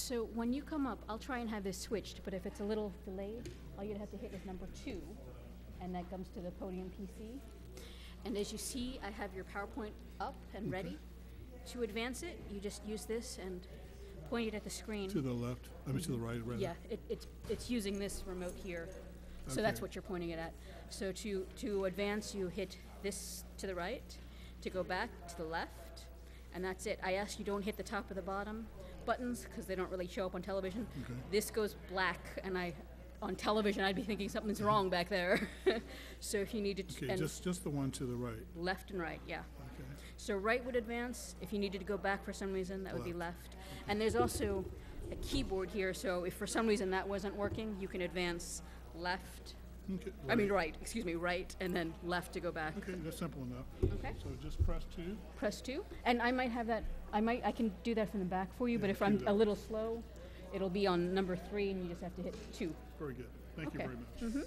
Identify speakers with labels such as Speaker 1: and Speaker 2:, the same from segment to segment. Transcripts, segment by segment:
Speaker 1: So when you come up, I'll try and have this switched, but if it's a little delayed, all you'd have to hit is number 2, and that comes to the podium PC. And as you see, I have your PowerPoint up and ready. To advance it, you just use this and point it at the screen.
Speaker 2: To the left? I mean, to the right, rather?
Speaker 1: Yeah, it's using this remote here. So that's what you're pointing it at. So to advance, you hit this to the right, to go back to the left, and that's it. I ask you don't hit the top or the bottom buttons because they don't really show up on television.
Speaker 2: Okay.
Speaker 1: This goes black, and on television I'd be thinking something's wrong back there. So if you needed to...
Speaker 2: Okay, just the one to the right.
Speaker 1: Left and right, yeah.
Speaker 2: Okay.
Speaker 1: So right would advance. If you needed to go back for some reason, that would be left. And there's also a keyboard here, so if for some reason that wasn't working, you can advance left.
Speaker 2: Okay.
Speaker 1: I mean right, excuse me, right, and then left to go back.
Speaker 2: Okay, that's simple enough.
Speaker 1: Okay.
Speaker 2: So just press 2.
Speaker 1: Press 2. And I might have that, I can do that from the back for you, but if
Speaker 2: do
Speaker 1: I'm
Speaker 2: that.
Speaker 1: a little slow, it'll be on number 3, and you just have to hit 2.
Speaker 2: Very good. Thank you
Speaker 1: Okay.
Speaker 2: very much.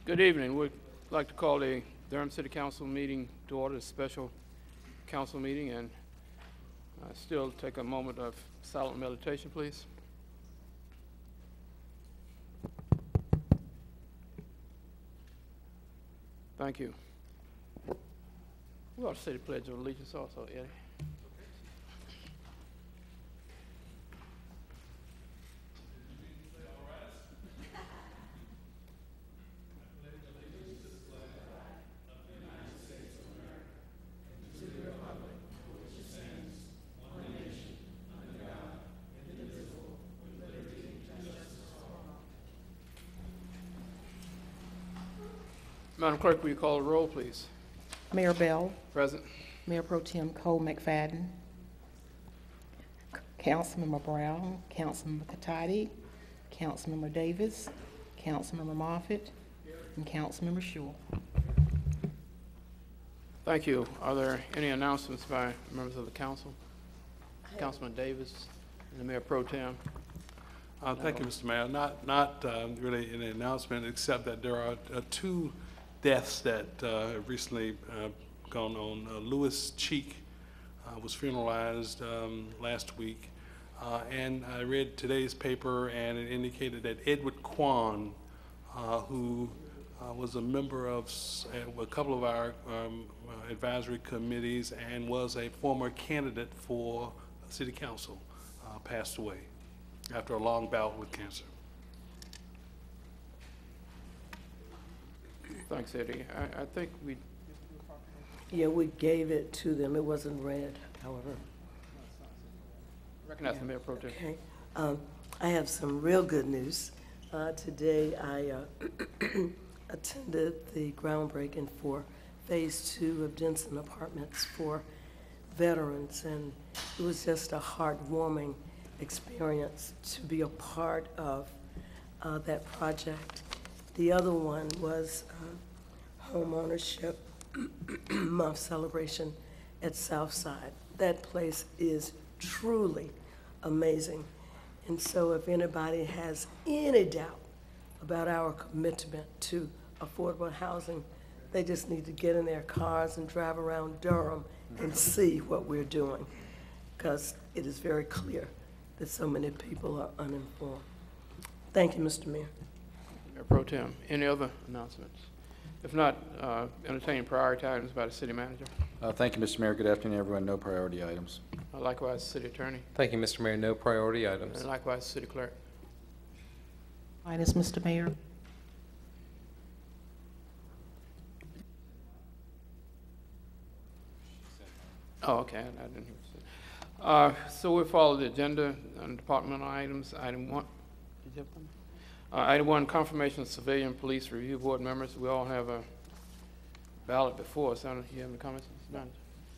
Speaker 3: Good evening. We'd like to call the Durham City Council meeting to order, a special council meeting, and still take a moment of silent meditation, please. Thank you. We ought to say the Pledge of Allegiance also, Eddie. Madam Clerk, will you call the roll, please?
Speaker 4: Mayor Bell,
Speaker 3: Present.
Speaker 4: Mayor Pro Tem Cole McFadden, Councilmember Brown, Councilmember Katati, Councilmember Davis, Councilmember Moffitt, and Councilmember Shule.
Speaker 3: Thank you. Are there any announcements by members of the council? Councilman Davis and the Mayor Pro Tem.
Speaker 5: Thank you, Mr. Mayor. Not really any announcement, except that there are two deaths that have recently gone on. Lewis Cheek was funeralized last week, and I read today's paper, and it indicated that Edward Kwan, who was a member of a couple of our advisory committees and was a former candidate for city council, passed away after a long bout with cancer.
Speaker 3: Thanks, Eddie. I think we...
Speaker 6: Yeah, we gave it to them. It wasn't read, however.
Speaker 3: recognize the Mayor Pro Tem.
Speaker 6: Okay. I have some real good news. Today, I attended the groundbreaking for Phase 2 of Denson Apartments for veterans, and it was just a heartwarming experience to be a part of that project. The other one was home ownership month celebration at Southside. That place is truly amazing. And so if anybody has any doubt about our commitment to affordable housing, they just need to get in their cars and drive around Durham and see what we're doing, because it is very clear that so many people are uninformed. Thank you, Mr. Mayor.
Speaker 3: Mayor Pro Tem, any other announcements? If not, entertain priority items by the city manager.
Speaker 7: Thank you, Mr. Mayor. Good afternoon, everyone. No priority items.
Speaker 3: Likewise, city attorney.
Speaker 8: Thank you, Mr. Mayor. No priority items.
Speaker 3: And likewise, city clerk.
Speaker 4: Minus Mr. Mayor.
Speaker 3: Oh, okay, I didn't hear what you said. So we'll follow the agenda on departmental items. Item 1, did you have them? Item 1, confirmation of civilian police review board members. We all have a ballot before us. I don't know if you have any comments, Mr. Manager?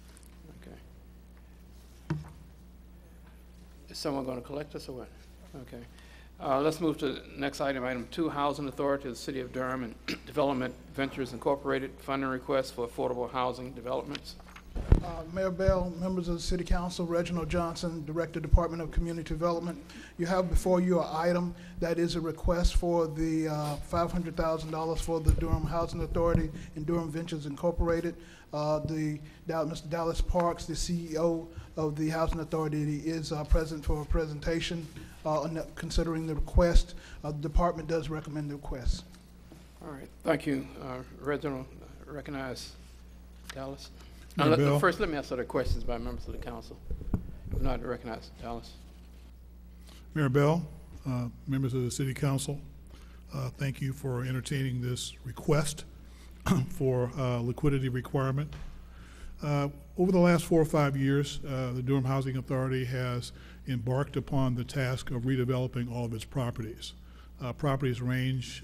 Speaker 3: Okay. Is someone going to collect us or what? Okay. Let's move to the next item, item 2, Housing Authority of the City of Durham and Development Ventures Incorporated, funding request for affordable housing developments.
Speaker 2: Mayor Bell, members of the City Council, Reginald Johnson, Director, Department of Community Development. You have before you an item that is a request for the $500,000 for the Durham Housing Authority and Durham Ventures Incorporated. Mr. Dallas Parks, the CEO of the Housing Authority, is present for a presentation considering the request. The department does recommend the request.
Speaker 3: All right, thank you. Reginald, recognize Dallas. First, let me answer the questions by members of the council. If not, to recognize Dallas.
Speaker 2: Mayor Bell, members of the City Council, thank you for entertaining this request for liquidity requirement. Over the last 4 or 5 years, the Durham Housing Authority has embarked upon the task of redeveloping all of its properties. Properties range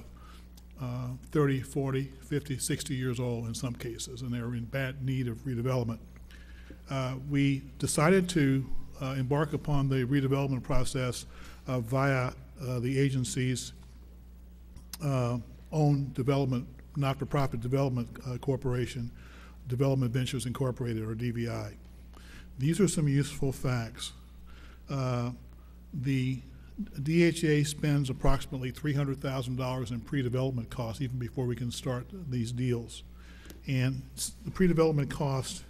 Speaker 2: 30, 40, 50, 60 years old in some cases, and they're in bad need of redevelopment. We decided to embark upon the redevelopment process via the agency's own development, not-for-profit development corporation, Development Ventures Incorporated, or DVI. These are some useful facts. The
Speaker 9: DHA spends approximately $300,000 in pre-development costs even before we can start these deals. And the pre-development costs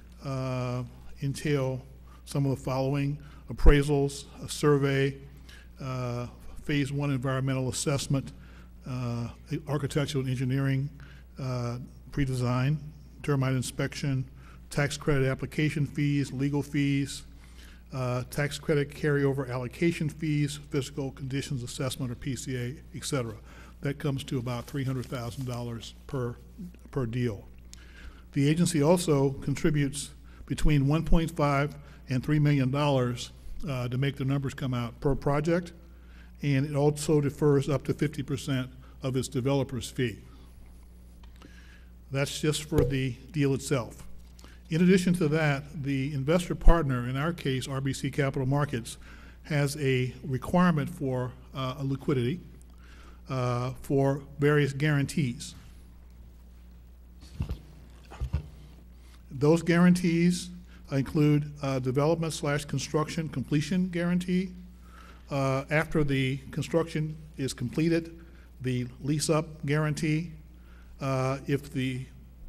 Speaker 9: entail some of the following: appraisals, a survey, phase 1 environmental assessment, architectural and engineering pre-design, termite inspection, tax credit application fees, legal fees, tax credit carryover allocation fees, physical conditions assessment or PCA, et cetera. That comes to about $300,000 per deal. The agency also contributes between $1.5 and $3 million to make the numbers come out per project, and it also defers up to 50% of its developer's fee. That's just for the deal itself. In addition to that, the investor partner, in our case, RBC Capital Markets, has a requirement for a liquidity for various guarantees. Those guarantees include development/construction completion guarantee. After the construction is completed, the lease-up guarantee. If the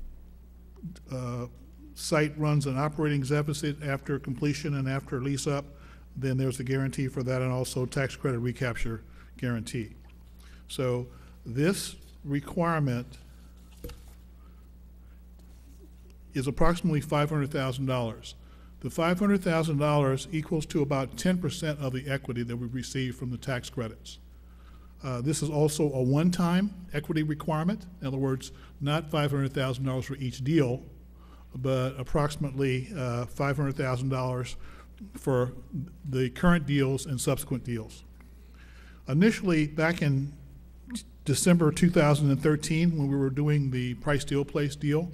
Speaker 9: site runs an operating deficit after completion and after lease-up, then there's a guarantee for that, and also tax credit recapture guarantee. So this requirement is approximately $500,000. The $500,000 equals to about 10% of the equity that we receive from the tax credits. This is also a one-time equity requirement. In other words, not $500,000 for each deal, but approximately $500,000 for the current deals and subsequent deals. Initially, back in December 2013, when we were doing the Price Deal Place deal,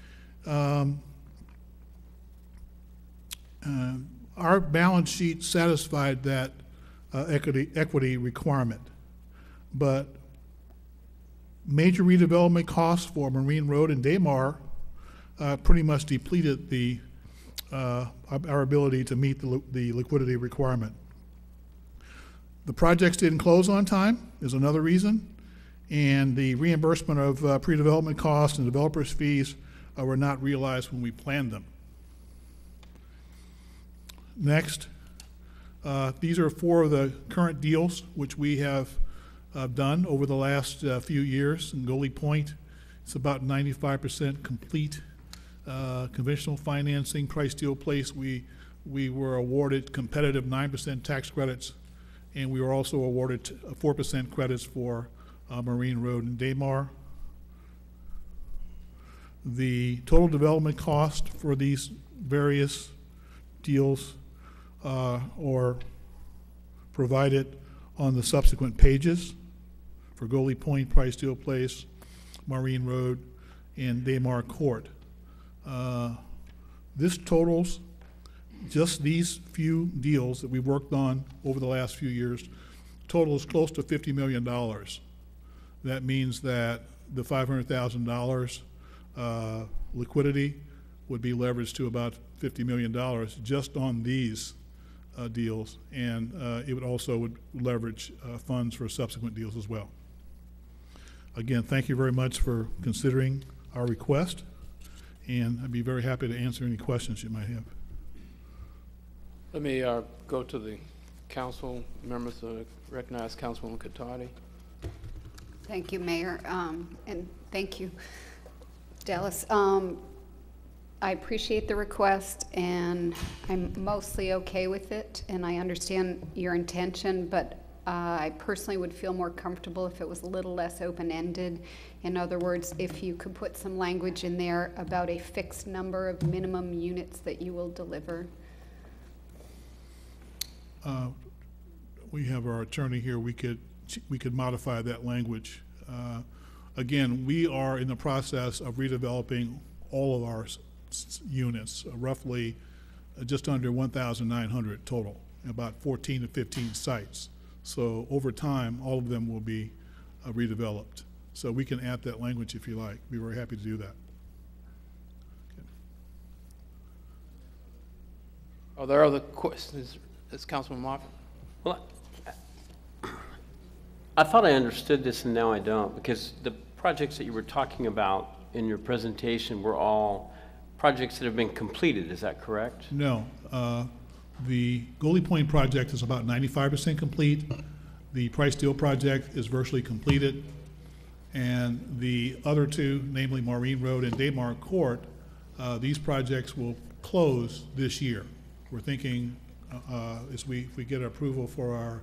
Speaker 9: our balance sheet satisfied that equity requirement. But major redevelopment costs for Marine Road and Daymar pretty much depleted our ability to meet the liquidity requirement. The projects didn't close on time is another reason, and the reimbursement of pre-development costs and developers' fees were not realized when we planned them. Next, these are 4 of the current deals which we have done over the last few years. In Goalie Point, it's about 95% complete. Conventional financing, Price Deal Place, we were awarded competitive 9% tax credits, and we were also awarded 4% credits for Marine Road and Daymar. The total development cost for these various deals are provided on the subsequent pages for Goalie Point, Price Deal Place, Marine Road, and Daymar Court. This totals, just these few deals that we've worked on over the last few years, totals close to $50 million. That means that the $500,000 liquidity would be leveraged to about $50 million just on these deals, and it would also leverage funds for subsequent deals as well. Again, thank you very much for considering our request, and I'd be very happy to answer any questions you might have.
Speaker 3: Let me go to the council members. Recognize Councilwoman Catotti.
Speaker 10: Thank you, Mayor, and thank you, Dallas. I appreciate the request, and I'm mostly okay with it, and I understand your intention, but I personally would feel more comfortable if it was a little less open-ended. In other words, if you could put some language in there about a fixed number of minimum units that you will deliver.
Speaker 9: We have our attorney here. We could modify that language. Again, we are in the process of redeveloping all of our units, roughly just under 1,900 total, about 14 to 15 sites. So over time, all of them will be redeveloped. So we can add that language if you like. We're very happy to do that. Okay.
Speaker 3: Are there other questions? Is Councilman Moffitt?
Speaker 8: Well,
Speaker 11: I thought I understood this and now I don't, because the projects that you were talking about in your presentation were all projects that have been completed, is that correct?
Speaker 9: No. The Goalie Point project is about 95% complete. The Price Steel project is virtually completed. And the other two, namely Maureen Road and Daymar Court, these projects will close this year. We're thinking if we get approval for our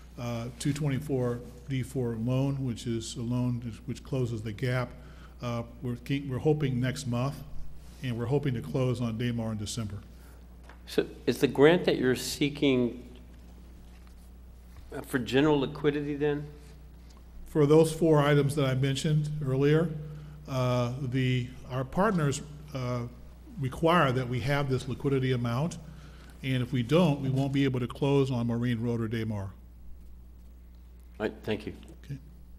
Speaker 9: 224D4 loan, which is a loan which closes the gap, we're hoping next month, and we're hoping to close on Daymar in December.
Speaker 11: So is the grant that you're seeking for general liquidity then?
Speaker 9: For those 4 items that I mentioned earlier, our partners require that we have this liquidity amount, and if we don't, we won't be able to close on Maureen Road or Daymar.
Speaker 11: All right, thank you.
Speaker 9: Okay.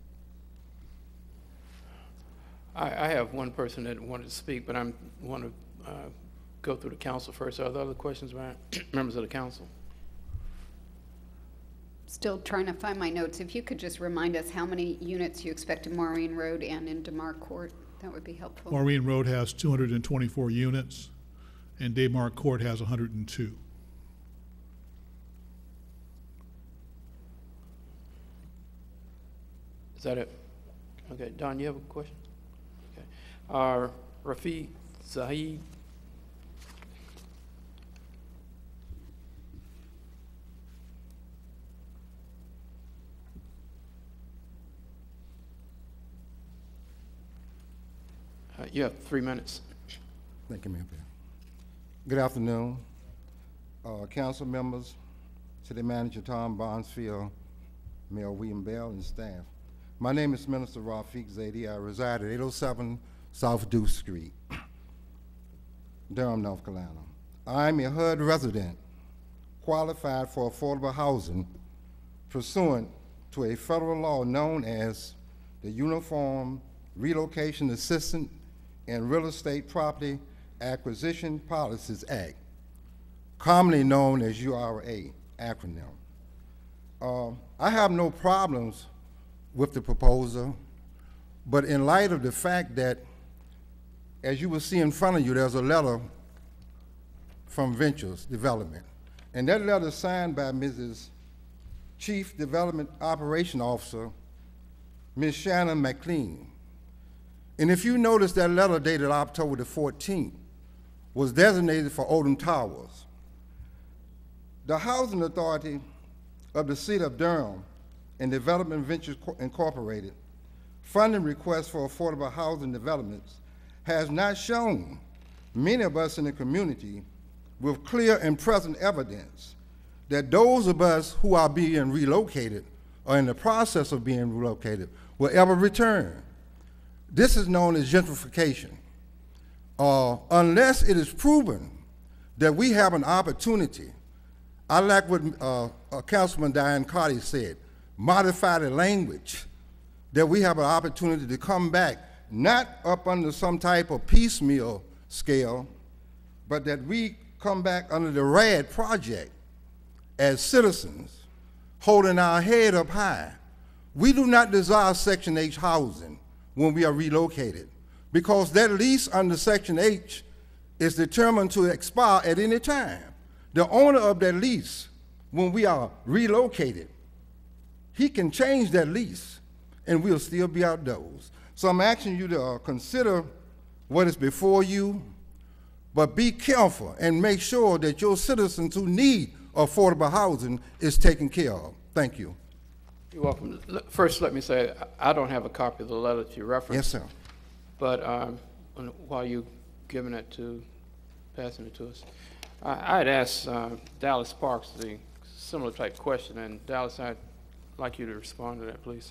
Speaker 3: I have one person that wanted to speak, but I want to go through the council first. Are there other questions by members of the council?
Speaker 10: Still trying to find my notes. If you could just remind us how many units you expect in Maureen Road and in DeMar Court, that would be helpful.
Speaker 9: Maureen Road has 224 units, and Daymar Court has 102.
Speaker 3: Is that it? Okay, Don, you have a question? Okay. Rafiq Zahid. You have 3 minutes.
Speaker 12: Thank you, Mayor. Good afternoon, council members, City Manager Tom Bonsfield, Mayor William Bell, and staff. My name is Minister Rafiq Zaidi. I reside at 807 South Deuce Street, Durham, North Carolina. I'm a HUD resident qualified for affordable housing pursuant to a federal law known as the Uniform Relocation Assistance and Real Estate Property Acquisition Policies Act, commonly known as URA acronym. I have no problems with the proposal, but in light of the fact that, as you will see in front of you, there's a letter from Ventures Development, and that letter is signed by Mrs. Chief Development Operation Officer, Ms. Shannon McLean. And if you notice, that letter dated October the 14th was designated for Odom Towers. The Housing Authority of the City of Durham and Development Ventures Incorporated funding requests for affordable housing developments has not shown many of us in the community with clear and present evidence that those of us who are being relocated or in the process of being relocated will ever return. This is known as gentrification. Unless it is proven that we have an opportunity, I like what Councilman Diane Carty said, modify the language, that we have an opportunity to come back, not up under some type of piecemeal scale, but that we come back under the RAD project as citizens, holding our head up high. We do not desire Section H housing when we are relocated, because that lease under Section H is determined to expire at any time. The owner of that lease, when we are relocated, he can change that lease and we'll still be outdoors. So I'm asking you to consider what is before you, but be careful and make sure that your citizens who need affordable housing is taken care of. Thank you.
Speaker 3: You're welcome. First, let me say, I don't have a copy of the letter that you referenced.
Speaker 12: Yes, sir.
Speaker 3: But while you're passing it to us, I had asked Dallas Parks the similar type question, and Dallas, I'd like you to respond to that, please.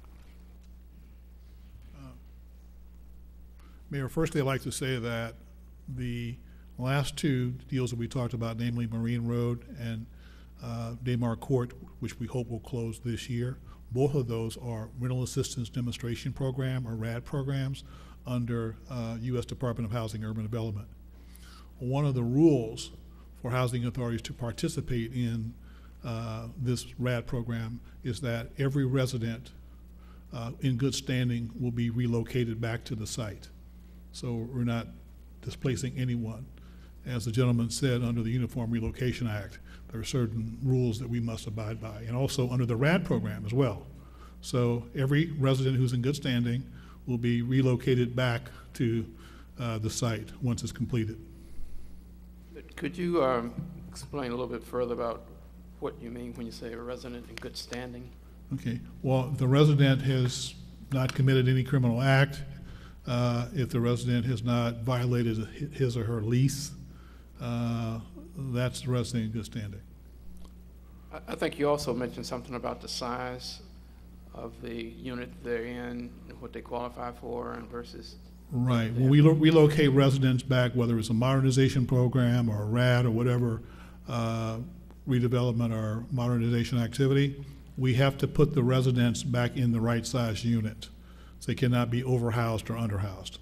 Speaker 9: Mayor, firstly, I'd like to say that the last two deals that we talked about, namely Marine Road and Daymar Court, which we hope will close this year, both of those are Rental Assistance Demonstration Program, or RAD programs, under U.S. Department of Housing and Urban Development. One of the rules for housing authorities to participate in this RAD program is that every resident in good standing will be relocated back to the site. So we're not displacing anyone. As the gentleman said, under the Uniform Relocation Act, there are certain rules that we must abide by, and also under the RAD program as well. So every resident who's in good standing will be relocated back to the site once it's completed.
Speaker 3: Could you explain a little bit further about what you mean when you say a resident in good standing?
Speaker 9: Okay, well, if the resident has not committed any criminal act, if the resident has not violated his or her lease, that's the resident in good standing.
Speaker 3: I think you also mentioned something about the size of the unit they're in, what they qualify for, and versus.
Speaker 9: Right. When we relocate residents back, whether it's a modernization program or a RAD or whatever redevelopment or modernization activity, we have to put the residents back in the right size unit. So they cannot be overhoused or underhoused.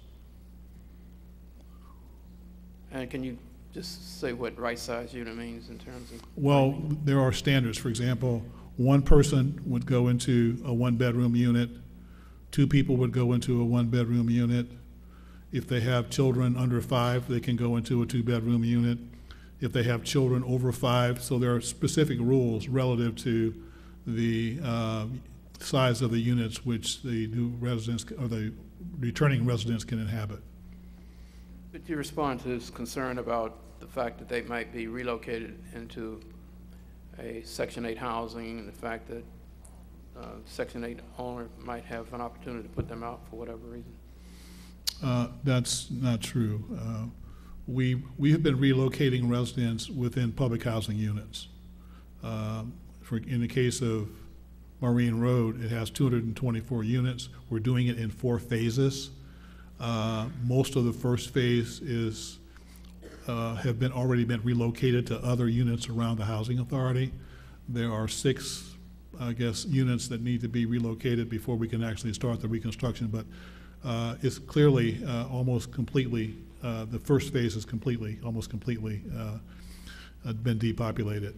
Speaker 3: And can you just say what right size unit means in terms of?
Speaker 9: Well, there are standards. For example, one person would go into a one-bedroom unit, two people would go into a one-bedroom unit. If they have children under 5, they can go into a 2-bedroom unit. If they have children over 5, so there are specific rules relative to the size of the units which the new residents or the returning residents can inhabit.
Speaker 3: Could you respond to this concern about the fact that they might be relocated into a Section 8 housing, and the fact that Section 8 owner might have an opportunity to put them out for whatever reason?
Speaker 9: That's not true. We have been relocating residents within public housing units. In the case of Marine Road, it has 224 units. We're doing it in 4 phases. Most of the first phase have already been relocated to other units around the housing authority. There are 6, I guess, units that need to be relocated before we can actually start the reconstruction, but it's clearly almost completely, the first phase is almost completely been depopulated.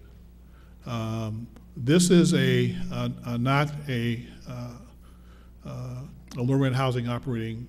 Speaker 9: This is not a low-rent housing operating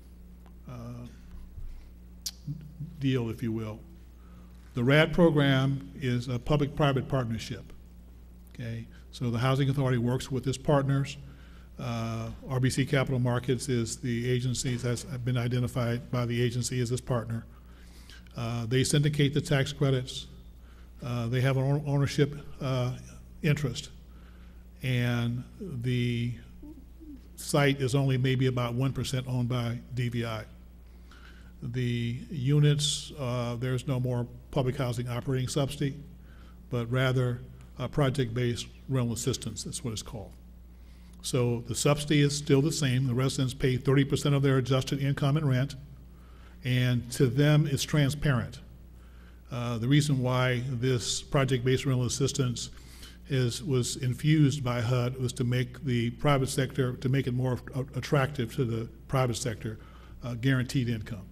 Speaker 9: deal, if you will. The RAD program is a public-private partnership, okay? So the Housing Authority works with its partners. RBC Capital Markets is the agency that's been identified by the agency as its partner. They syndicate the tax credits. They have an ownership interest, and the site is only maybe about 1% owned by DVI. The units, there's no more public housing operating subsidy, but rather project-based rental assistance, that's what it's called. So the subsidy is still the same. The residents pay 30% of their adjusted income in rent, and to them it's transparent. The reason why this project-based rental assistance was infused by HUD was to make the private sector, to make it more attractive to the private sector, guaranteed income.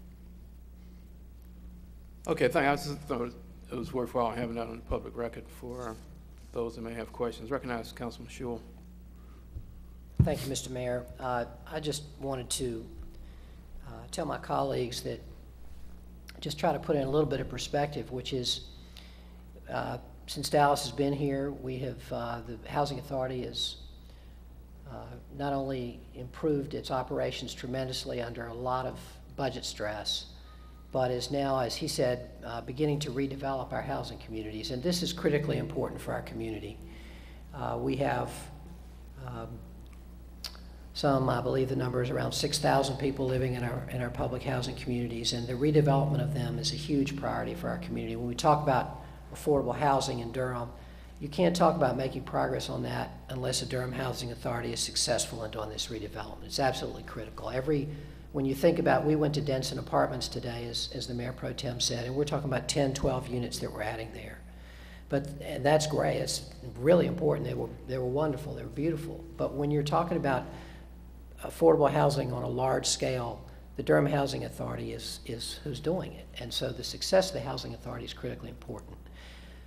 Speaker 3: Okay, thank you. I just thought it was worthwhile having that on the public record for those that may have questions. Recognize Councilman Schewel.
Speaker 13: Thank you, Mr. Mayor. I just wanted to tell my colleagues that just try to put in a little bit of perspective, which is since Dallas has been here, we have, the Housing Authority has not only improved its operations tremendously under a lot of budget stress, but is now, as he said, beginning to redevelop our housing communities. And this is critically important for our community. We have some, I believe the number is around 6,000 people living in our public housing communities, and the redevelopment of them is a huge priority for our community. When we talk about affordable housing in Durham, you can't talk about making progress on that unless the Durham Housing Authority is successful in doing this redevelopment. It's absolutely critical. When you think about, we went to Denson Apartments today, as the Mayor Pro Tem said, and we're talking about 10, 12 units that we're adding there. And that's great. It's really important. They were wonderful. They were beautiful. But when you're talking about affordable housing on a large scale, the Durham Housing Authority is who's doing it. And so the success of the Housing Authority is critically important.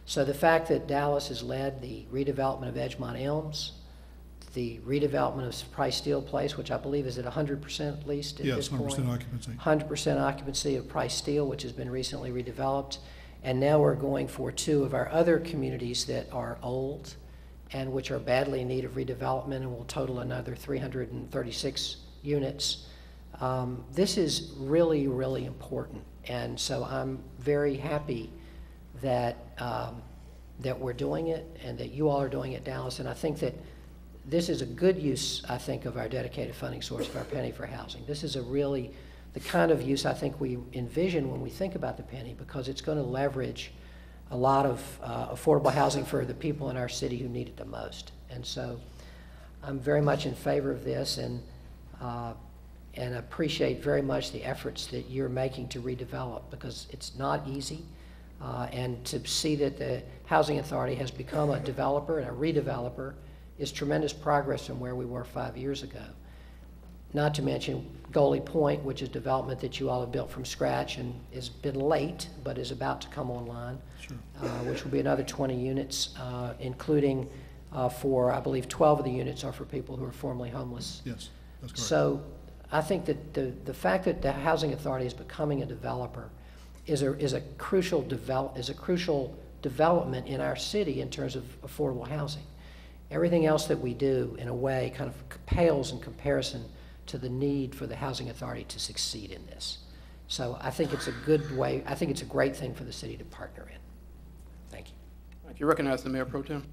Speaker 13: So the fact that Dallas has led the redevelopment of Edgemont Elms, the redevelopment of Price Steel Place, which I believe is at 100% at least at this point.
Speaker 9: Yes, 100% occupancy.
Speaker 13: 100% occupancy of Price Steel, which has been recently redeveloped. And now we're going for 2 of our other communities that are old and which are badly in need of redevelopment and will total another 336 units. This is really, really important. And so I'm very happy that, that we're doing it and that you all are doing it, Dallas. And I think that this is a good use, I think, of our dedicated funding source of our penny for housing. This is a really the kind of use I think we envision when we think about the penny, because it's going to leverage a lot of affordable housing for the people in our city who need it the most. And so I'm very much in favor of this and appreciate very much the efforts that you're making to redevelop, because it's not easy. And to see that the Housing Authority has become a developer and a redeveloper is tremendous progress from where we were 5 years ago. Not to mention Goalie Point, which is development that you all have built from scratch and has been late, but is about to come online,
Speaker 9: Sure.
Speaker 13: Which will be another 20 units, including for, I believe, 12 of the units are for people who are formerly homeless.
Speaker 9: Yes, that's correct.
Speaker 13: So I think that the fact that the Housing Authority is becoming a developer is a crucial development in our city in terms of affordable housing. Everything else that we do, in a way, kind of pales in comparison to the need for the Housing Authority to succeed in this. So I think it's a good way, I think it's a great thing for the city to partner in. Thank you.
Speaker 3: Thank you. Recognize the Mayor Pro Tem.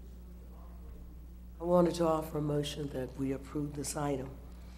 Speaker 6: I wanted to offer a motion that we approve this item.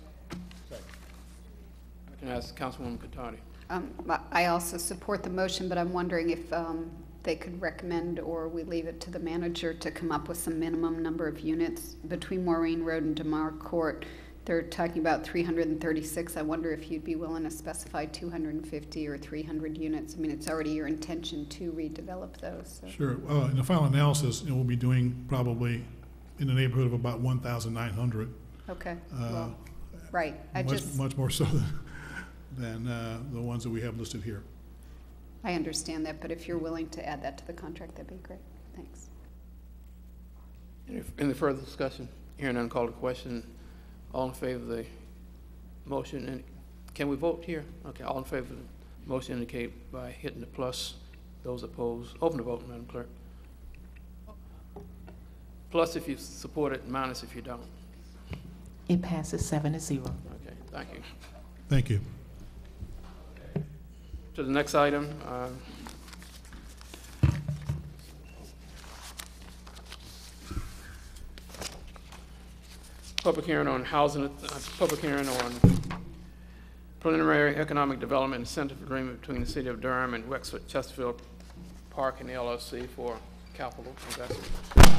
Speaker 3: Recognize Councilwoman Catotti.
Speaker 10: I also support the motion, but I'm wondering if they could recommend, or we leave it to the manager to come up with some minimum number of units between Maureen Road and DeMar Court. They're talking about 336. I wonder if you'd be willing to specify 250 or 300 units. I mean, it's already your intention to redevelop those. So.
Speaker 9: Sure. In the final analysis, we'll be doing probably in the neighborhood of about 1,900.
Speaker 10: Okay. Well, right.
Speaker 9: Much more so than the ones that we have listed here.
Speaker 10: I understand that, but if you're willing to add that to the contract, that'd be great. Thanks.
Speaker 3: Any further discussion? Hearing none, call the question. All in favor of the motion? And can we vote here? Okay, all in favor of the motion indicate by hitting the plus. Those opposed, open the vote, Madam Clerk. Plus if you support it, minus if you don't.
Speaker 4: It passes 7-0.
Speaker 3: Okay, thank you.
Speaker 9: Thank you.
Speaker 3: To the next item. Public hearing on public hearing on preliminary economic development incentive agreement between the City of Durham and Wexford Chesterfield Park and LLC for capital investment.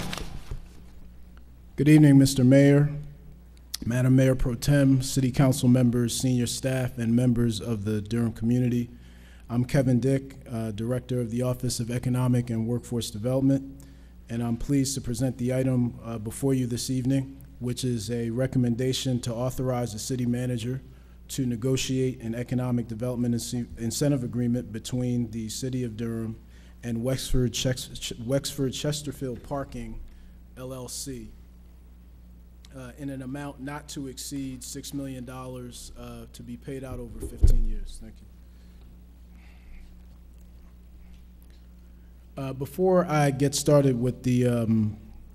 Speaker 14: Good evening, Mr. Mayor, Madam Mayor Pro Tem, City Council members, senior staff, and members of the Durham community. I'm Kevin Dick, Director of the Office of Economic and Workforce Development, and I'm pleased to present the item before you this evening, which is a recommendation to authorize the city manager to negotiate an economic development incentive agreement between the City of Durham and Wexford Chesterfield Parking, LLC, in an amount not to exceed $6 million to be paid out over 15 years. Thank you. Before I get started with the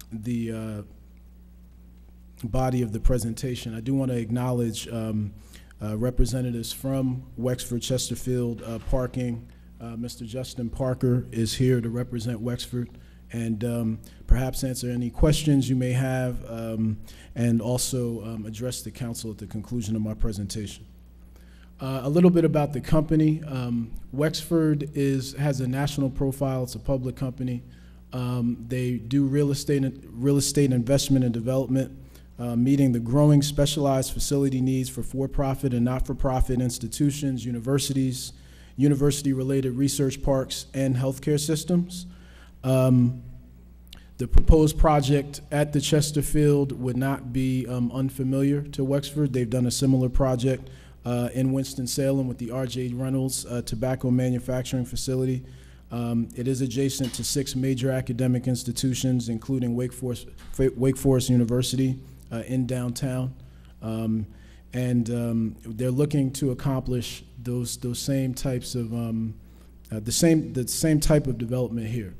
Speaker 14: body of the presentation, I do want to acknowledge representatives from Wexford Chesterfield Parking. Mr. Justin Parker is here to represent Wexford and perhaps answer any questions you may have and also address the council at the conclusion of my presentation. A little bit about the company. Wexford has a national profile. It's a public company. They do real estate investment and development, meeting the growing specialized facility needs for for-profit and not-for-profit institutions, universities, university-related research parks, and healthcare systems. The proposed project at the Chesterfield would not be unfamiliar to Wexford. They've done a similar project in Winston-Salem with the R.J. Reynolds tobacco manufacturing facility. It is adjacent to 6 major academic institutions, including Wake Forest University in downtown. They're looking to accomplish those same types of the same type of development here.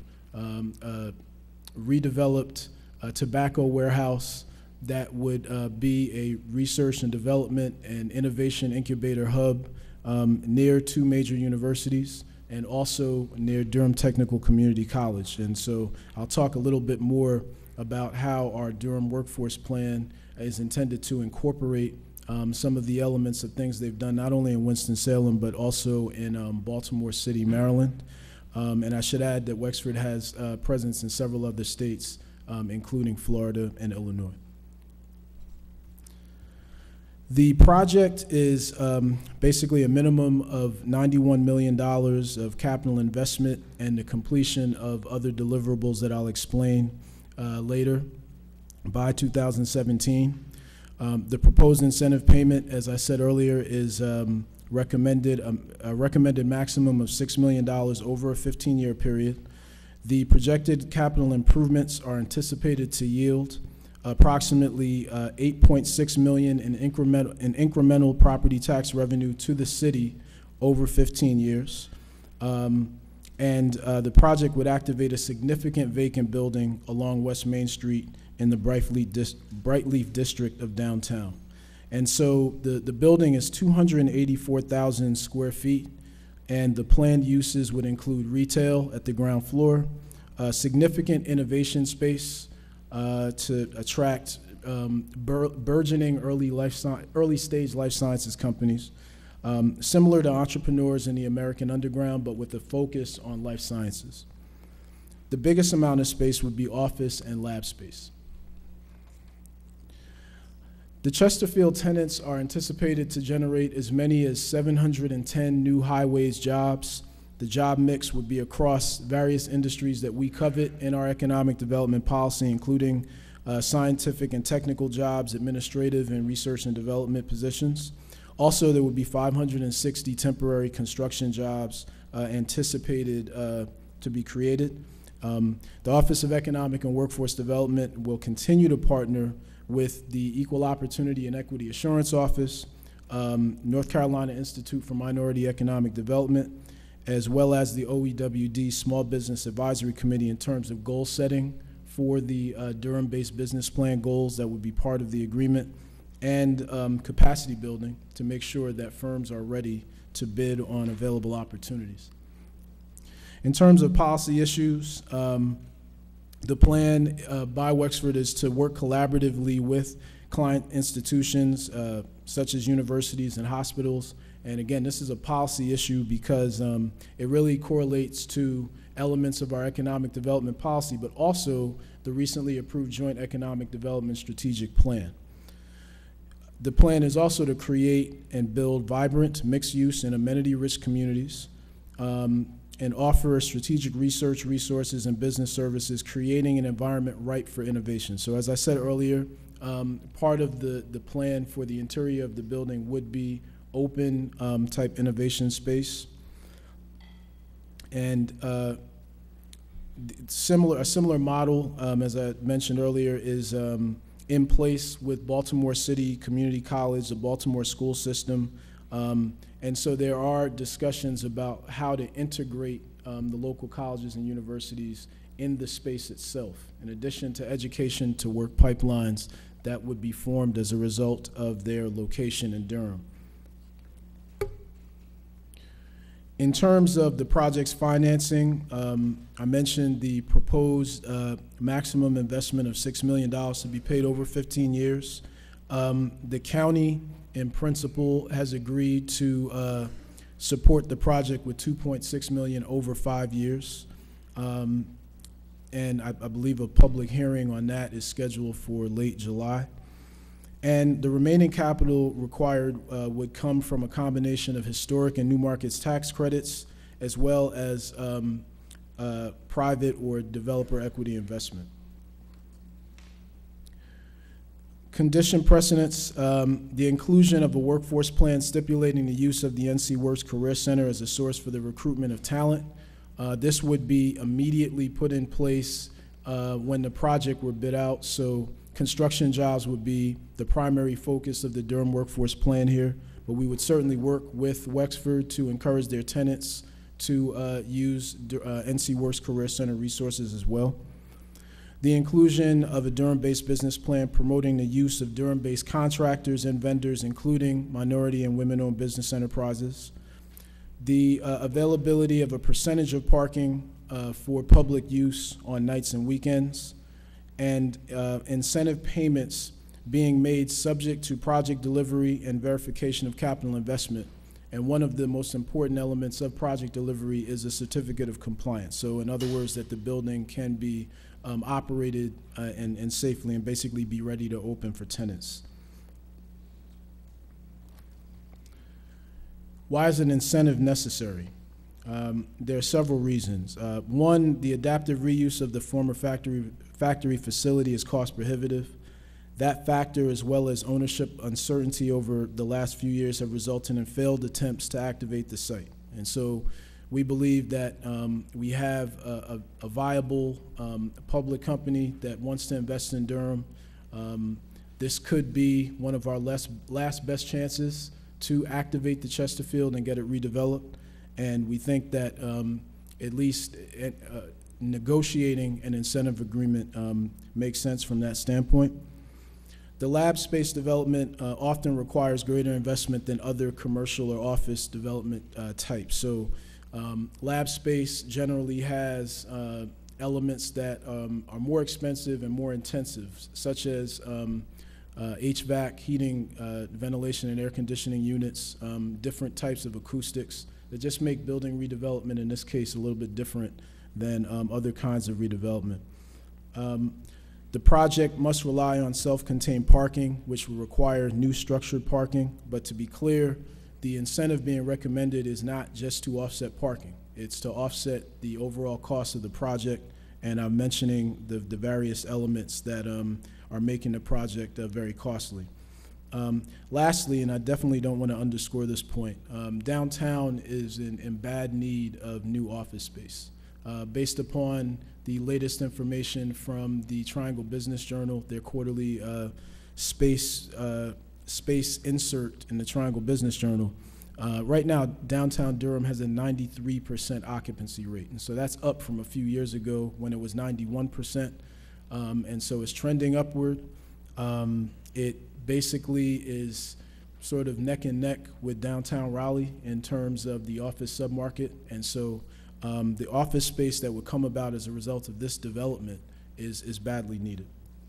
Speaker 14: Redeveloped tobacco warehouse that would be a research and development and innovation incubator hub near 2 major universities and also near Durham Technical Community College. And so I'll talk a little bit more about how our Durham workforce plan is intended to incorporate some of the elements of things they've done not only in Winston-Salem but also in Baltimore City, Maryland. And I should add that Wexford has presence in several other states, including Florida and Illinois. The project is basically a minimum of $91 million of capital investment and the completion of other deliverables that I'll explain later by 2017. The proposed incentive payment, as I said earlier, is a recommended maximum of $6 million over a 15-year period. The projected capital improvements are anticipated to yield approximately $8.6 million in incremental property tax revenue to the city over 15 years. The project would activate a significant vacant building along West Main Street in the Brightleaf district of downtown. And so the building is 284,000 square feet, and the planned uses would include retail at the ground floor, significant innovation space to attract burgeoning early stage life sciences companies, similar to entrepreneurs in the American underground, but with a focus on life sciences. The biggest amount of space would be office and lab space. The Chesterfield tenants are anticipated to generate as many as 710 new highways jobs. The job mix would be across various industries that we covet in our economic development policy, including scientific and technical jobs, administrative and research and development positions. Also, there would be 560 temporary construction jobs anticipated to be created. The Office of Economic and Workforce Development will continue to partner with the Equal Opportunity and Equity Assurance Office, North Carolina Institute for Minority Economic Development, as well as the OEWD Small Business Advisory Committee in terms of goal setting for the Durham-based business plan goals that would be part of the agreement, and capacity building to make sure that firms are ready to bid on available opportunities. In terms of policy issues, the plan by Wexford is to work collaboratively with client institutions such as universities and hospitals. And again, this is a policy issue because it really correlates to elements of our economic development policy, but also the recently approved Joint Economic Development Strategic Plan. The plan is also to create and build vibrant, mixed-use, and amenity-rich communities and offer strategic research, resources, and business services, creating an environment ripe for innovation. So as I said earlier, part of the plan for the interior of the building would be open type innovation space. And a similar model, as I mentioned earlier, is in place with Baltimore City Community College, the Baltimore school system. And so there are discussions about how to integrate the local colleges and universities in the space itself, in addition to education to work pipelines that would be formed as a result of their location in Durham. In terms of the project's financing, I mentioned the proposed maximum investment of $6 million to be paid over 15 years. The county, in principle, has agreed to support the project with $2.6 million over 5 years. And I believe a public hearing on that is scheduled for late July. And the remaining capital required would come from a combination of historic and new markets tax credits, as well as private or developer equity investment. Condition precedents, the inclusion of a workforce plan stipulating the use of the NC Works Career Center as a source for the recruitment of talent This would be immediately put in place when the project were bid out, so construction jobs would be the primary focus of the Durham workforce plan here, but we would certainly work with Wexford to encourage their tenants to use NC Works Career Center resources as well. The inclusion of a Durham-based business plan promoting the use of Durham-based contractors and vendors, including minority and women-owned business enterprises. The availability of a percentage of parking for public use on nights and weekends, and incentive payments being made subject to project delivery and verification of capital investment. And one of the most important elements of project delivery is a certificate of compliance. So in other words, that the building can be operated and safely and basically be ready to open for tenants. Why is an incentive necessary? There are several reasons. One, the adaptive reuse of the former factory facility is cost prohibitive. That factor, as well as ownership uncertainty over the last few years, have resulted in failed attempts to activate the site. And so we believe that we have a viable public company that wants to invest in Durham. This could be one of our last best chances to activate the Chesterfield and get it redeveloped. And we think that at least negotiating an incentive agreement makes sense from that standpoint. The lab space development often requires greater investment than other commercial or office development types. So lab space generally has elements that are more expensive and more intensive, such as HVAC, heating, ventilation and air conditioning units, different types of acoustics that just make building redevelopment, in this case, a little bit different than other kinds of redevelopment. The project must rely on self-contained parking, which will require new structured parking. But to be clear, the incentive being recommended is not just to offset parking. It's to offset the overall cost of the project, and I'm mentioning the various elements that are making the project very costly. Lastly, and I definitely don't want to underscore this point, downtown is in bad need of new office space. Based upon the latest information from the Triangle Business Journal, their quarterly space insert in the Triangle Business Journal, right now downtown Durham has a 93% occupancy rate, and so that's up from a few years ago when it was 91%, and so it's trending upward. It basically is sort of neck and neck with downtown Raleigh in terms of the office submarket, and so the office space that would come about as a result of this development is badly needed.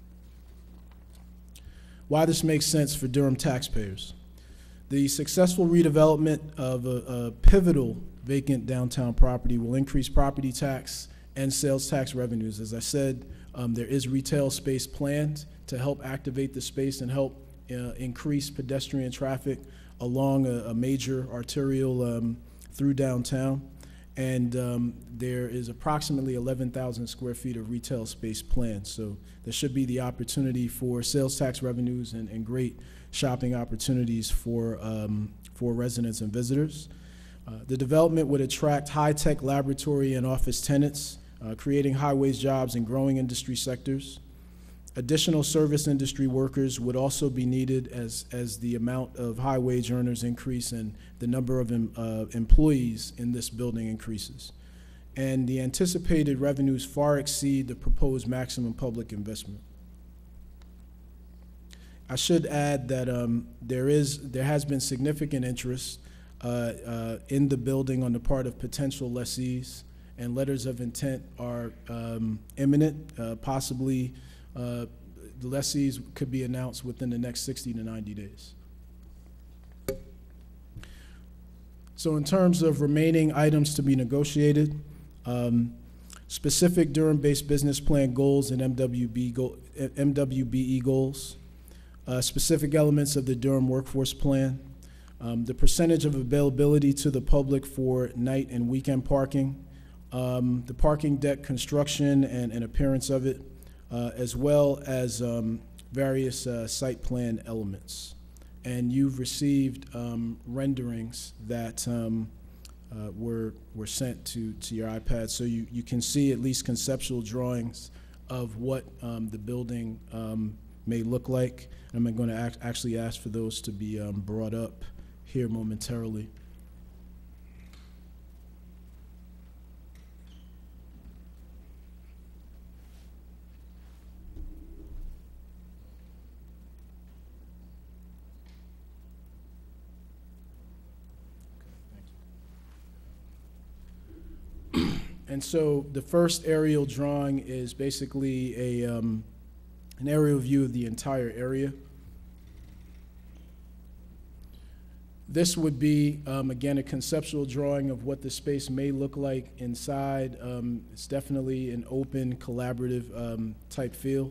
Speaker 14: Why this makes sense for Durham taxpayers. The successful redevelopment of a pivotal vacant downtown property will increase property tax and sales tax revenues. As I said, there is retail space planned to help activate the space and help increase pedestrian traffic along a major arterial through downtown. And there is approximately 11,000 square feet of retail space planned. So there should be the opportunity for sales tax revenues and great shopping opportunities for residents and visitors. The development would attract high-tech laboratory and office tenants, creating high-wage jobs in growing industry sectors. Additional service industry workers would also be needed as the amount of high-wage earners increase and the number of employees in this building increases. And the anticipated revenues far exceed the proposed maximum public investment. I should add that there has been significant interest in the building on the part of potential lessees, and letters of intent are imminent, possibly the lessees could be announced within the next 60 to 90 days. So in terms of remaining items to be negotiated, specific Durham-based business plan goals and MWBE goals, specific elements of the Durham workforce plan, the percentage of availability to the public for night and weekend parking, the parking deck construction and appearance of it, as well as various site plan elements. And you've received renderings that were sent to your iPad. So you can see at least conceptual drawings of what the building may look like. I'm going to actually ask for those to be brought up here momentarily. And so the first aerial drawing is basically an aerial view of the entire area. This would be, again, a conceptual drawing of what the space may look like inside. It's definitely an open, collaborative type feel.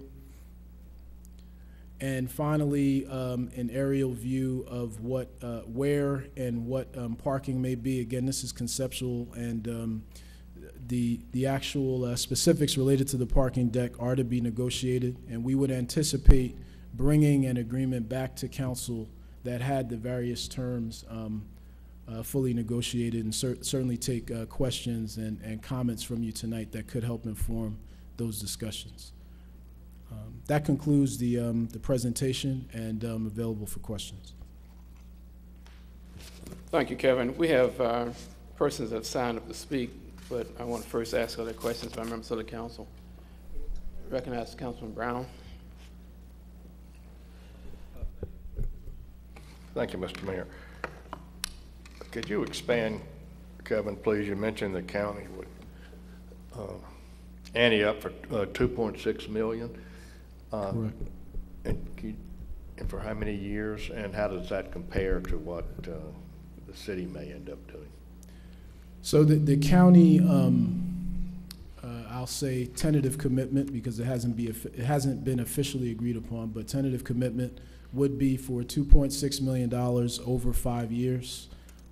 Speaker 14: And finally, an aerial view of what, where and what parking may be. Again, this is conceptual, and the actual specifics related to the parking deck are to be negotiated, and we would anticipate bringing an agreement back to council that had the various terms fully negotiated, and certainly take questions and comments from you tonight that could help inform those discussions. That concludes the presentation, and available for questions.
Speaker 3: Thank you, Kevin. We have persons that signed up to speak, but I want to first ask other questions by members of the council. Recognize Councilman Brown.
Speaker 15: Thank you, Mr. Mayor. Could you expand, Kevin, please? You mentioned the county would ante up for $2.6 million.
Speaker 14: Correct.
Speaker 15: And for how many years, and how does that compare to what the city may end up doing?
Speaker 14: So the county, I'll say tentative commitment, because it hasn't been officially agreed upon, but tentative commitment would be for $2.6 million over 5 years.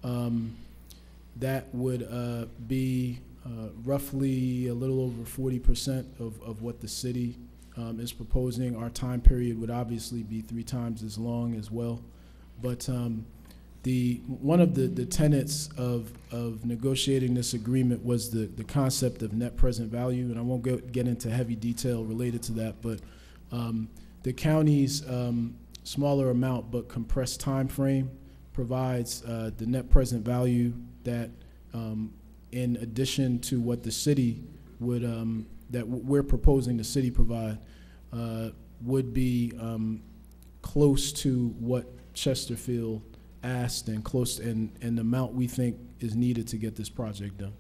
Speaker 14: That would be roughly a little over 40% of what the city is proposing. Our time period would obviously be 3 times as long as well. But one of the tenets of negotiating this agreement was the concept of net present value, and I won't get into heavy detail related to that, but the county's smaller amount but compressed time frame provides the net present value that, in addition to what the city would, that we're proposing the city provide, would be close to what Chesterfield asked, and close, and the amount we think is needed to get this project done.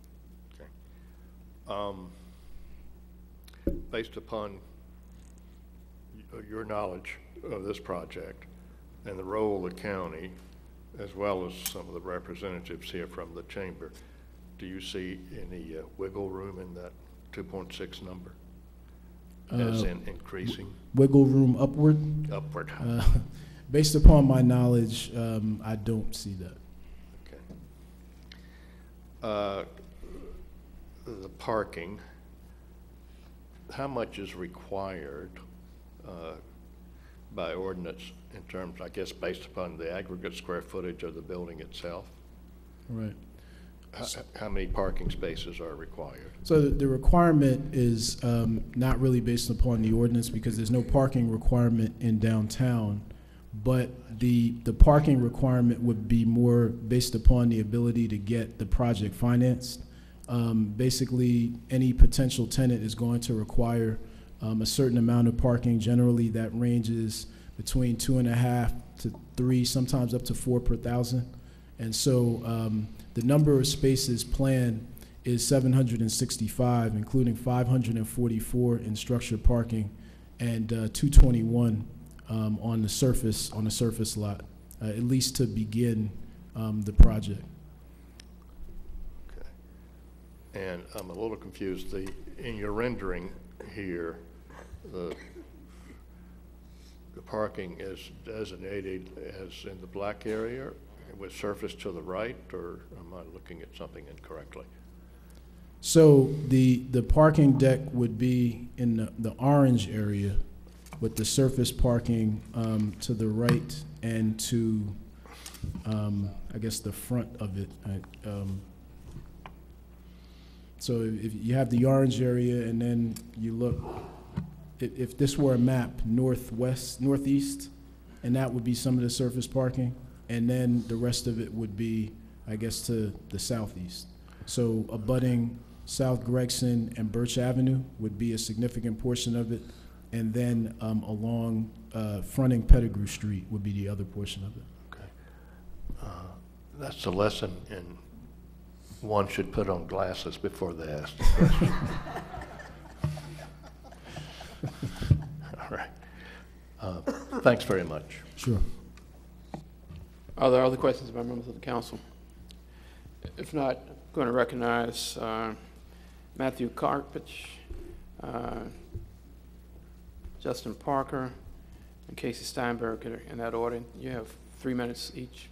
Speaker 15: Okay. Based upon your knowledge of this project and the role of the county, as well as some of the representatives here from the chamber, do you see any wiggle room in that 2.6 number as in increasing?
Speaker 14: Wiggle room upward?
Speaker 15: Upward.
Speaker 14: Based upon my knowledge, I don't see that.
Speaker 15: Okay. The parking, how much is required by ordinance in terms, I guess, based upon the aggregate square footage of the building itself?
Speaker 14: Right.
Speaker 15: How many parking spaces are required?
Speaker 14: So the requirement is not really based upon the ordinance, because there's no parking requirement in downtown, but the parking requirement would be more based upon the ability to get the project financed. Basically, any potential tenant is going to require a certain amount of parking. Generally, that ranges between 2.5 to 3, sometimes up to 4 per thousand. And so the number of spaces planned is 765, including 544 in structured parking and 221 on the surface lot, at least to begin the project.
Speaker 15: Okay. And I'm a little confused. In your rendering here, the parking is designated as in the black area with surface to the right, or am I looking at something incorrectly?
Speaker 14: So the parking deck would be in the orange area, with the surface parking to the right and to, I I guess, the front of it. So if you have the orange area and then you look, if this were a map, northeast, and that would be some of the surface parking, and then the rest of it would be, I guess, to the southeast. So abutting South Gregson and Birch Avenue would be a significant portion of it, and then along fronting Pettigrew Street would be the other portion of it.
Speaker 15: Okay. That's a lesson in one should put on glasses before they ask the question. All right. Thanks very much.
Speaker 14: Sure.
Speaker 3: Are there other questions by members of the council? If not, I'm going to recognize Matthew Carpich, Justin Parker, and Casey Steinberg in that order. You have 3 minutes each.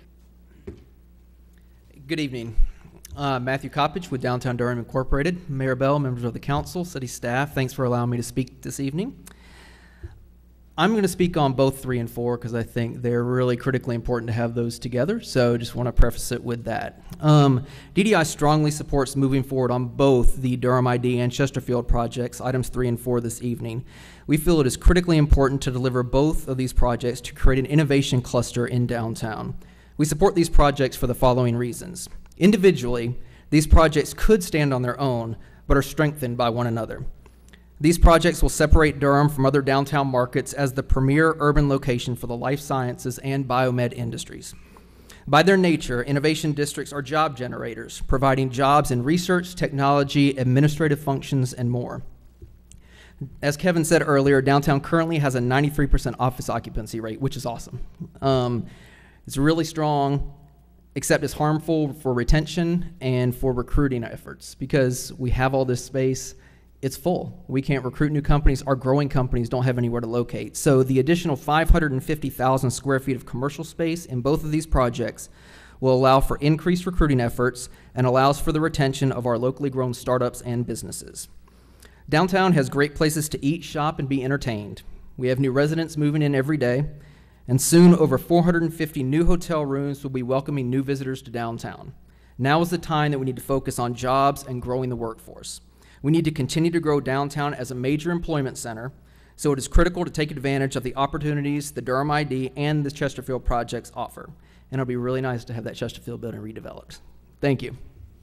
Speaker 16: Good evening. Matthew Coppage with Downtown Durham Incorporated. Mayor Bell, members of the council, city staff, thanks for allowing me to speak this evening. I'm going to speak on both 3 and 4 because I think they're really critically important to have those together, so just want to preface it with that. DDI strongly supports moving forward on both the Durham ID and Chesterfield projects, items 3 and 4 this evening. We feel it is critically important to deliver both of these projects to create an innovation cluster in downtown. We support these projects for the following reasons. Individually, these projects could stand on their own, but are strengthened by one another. These projects will separate Durham from other downtown markets as the premier urban location for the life sciences and biomed industries. By their nature, innovation districts are job generators, providing jobs in research, technology, administrative functions, and more. As Kevin said earlier, downtown currently has a 93% office occupancy rate, which is awesome. It's really strong, except it's harmful for retention and for recruiting efforts because we have all this space. It's full. We can't recruit new companies. Our growing companies don't have anywhere to locate. So the additional 550,000 square feet of commercial space in both of these projects will allow for increased recruiting efforts and allows for the retention of our locally grown startups and businesses. Downtown has great places to eat, shop, and be entertained. We have new residents moving in every day, and soon over 450 new hotel rooms will be welcoming new visitors to downtown. Now is the time that we need to focus on jobs and growing the workforce. We need to continue to grow downtown as a major employment center, so it is critical to take advantage of the opportunities the Durham ID and the Chesterfield projects offer. And it'll be really nice to have that Chesterfield building redeveloped. Thank you.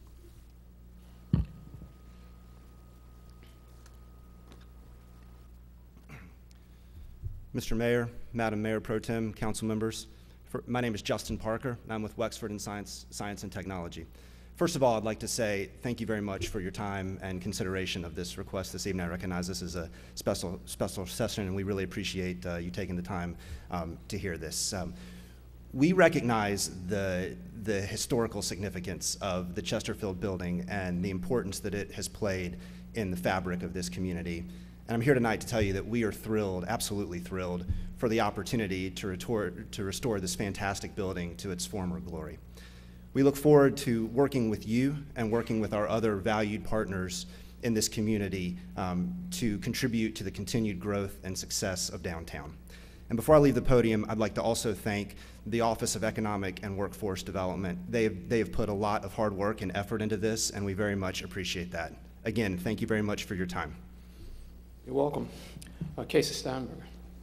Speaker 17: Mr. Mayor, Madam Mayor Pro Tem, council members, my name is Justin Parker, and I'm with Wexford in Science and Technology. First of all, I'd like to say thank you very much for your time and consideration of this request this evening. I recognize this is a special session, and we really appreciate you taking the time to hear this. We recognize the historical significance of the Chesterfield building and the importance that it has played in the fabric of this community. And I'm here tonight to tell you that we are thrilled, absolutely thrilled, for the opportunity to restore this fantastic building to its former glory. We look forward to working with you and working with our other valued partners in this community to contribute to the continued growth and success of downtown. And before I leave the podium, I'd like to also thank the Office of Economic and Workforce Development. They have put a lot of hard work and effort into this, and we very much appreciate that. Again, thank you very much for your time.
Speaker 3: You're welcome. Casey Steinberg.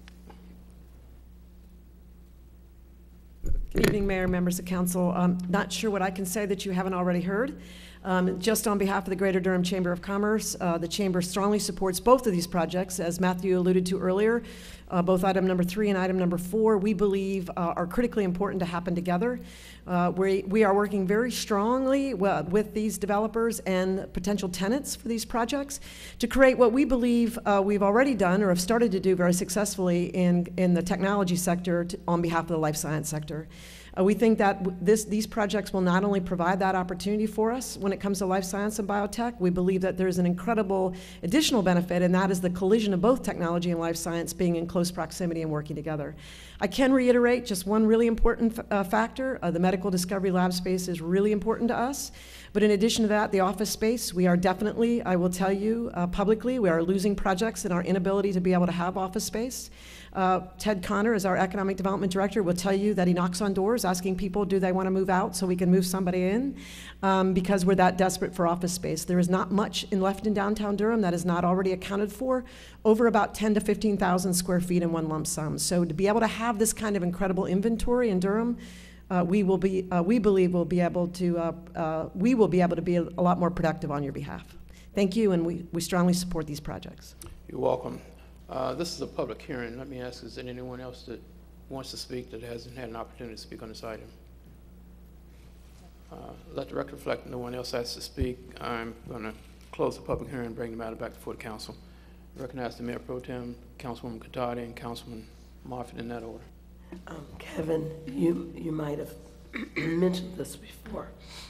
Speaker 18: Good evening, Mayor, members of council. Not sure what I can say that you haven't already heard. Just on behalf of the Greater Durham Chamber of Commerce, the Chamber strongly supports both of these projects, as Matthew alluded to earlier. Both item number 3 and item number 4, we believe are critically important to happen together. We are working very strongly with these developers and potential tenants for these projects to create what we believe we've already done or have started to do very successfully in the technology sector on behalf of the life science sector. We think that these projects will not only provide that opportunity for us when it comes to life science and biotech, we believe that there's an incredible additional benefit, and that is the collision of both technology and life science being in close proximity and working together. I can reiterate just one really important factor. The medical discovery lab space is really important to us. But in addition to that, the office space, we are definitely, I will tell you publicly, we are losing projects in our inability to be able to have office space. Ted Connor, as our Economic Development Director, will tell you that he knocks on doors hours asking people, do they want to move out so we can move somebody in? Because we're that desperate for office space. There is not much left in downtown Durham that is not already accounted for, over about 10 to 15,000 square feet in one lump sum. So to be able to have this kind of incredible inventory in Durham, we believe we'll be able to be a lot more productive on your behalf. Thank you, and we strongly support these projects.
Speaker 3: You're welcome. This is a public hearing. Let me ask, is there anyone else that wants to speak that hasn't had an opportunity to speak on this item? Let the record reflect no one else has to speak. I'm going to close the public hearing and bring the matter back before the council. I recognize the Mayor Pro Tem, Councilwoman Catotti, and Councilman Moffitt in that order.
Speaker 6: Kevin, you might have mentioned this before.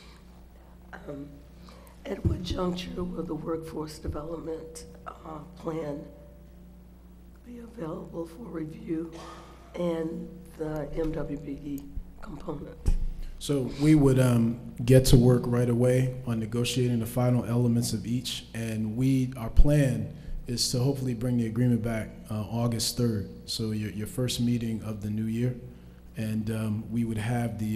Speaker 6: At what juncture will the workforce development plan be available for review and the MWBE component?
Speaker 14: So we would get to work right away on negotiating the final elements of each, and our plan is to hopefully bring the agreement back August 3rd, so your first meeting of the new year, and we would have the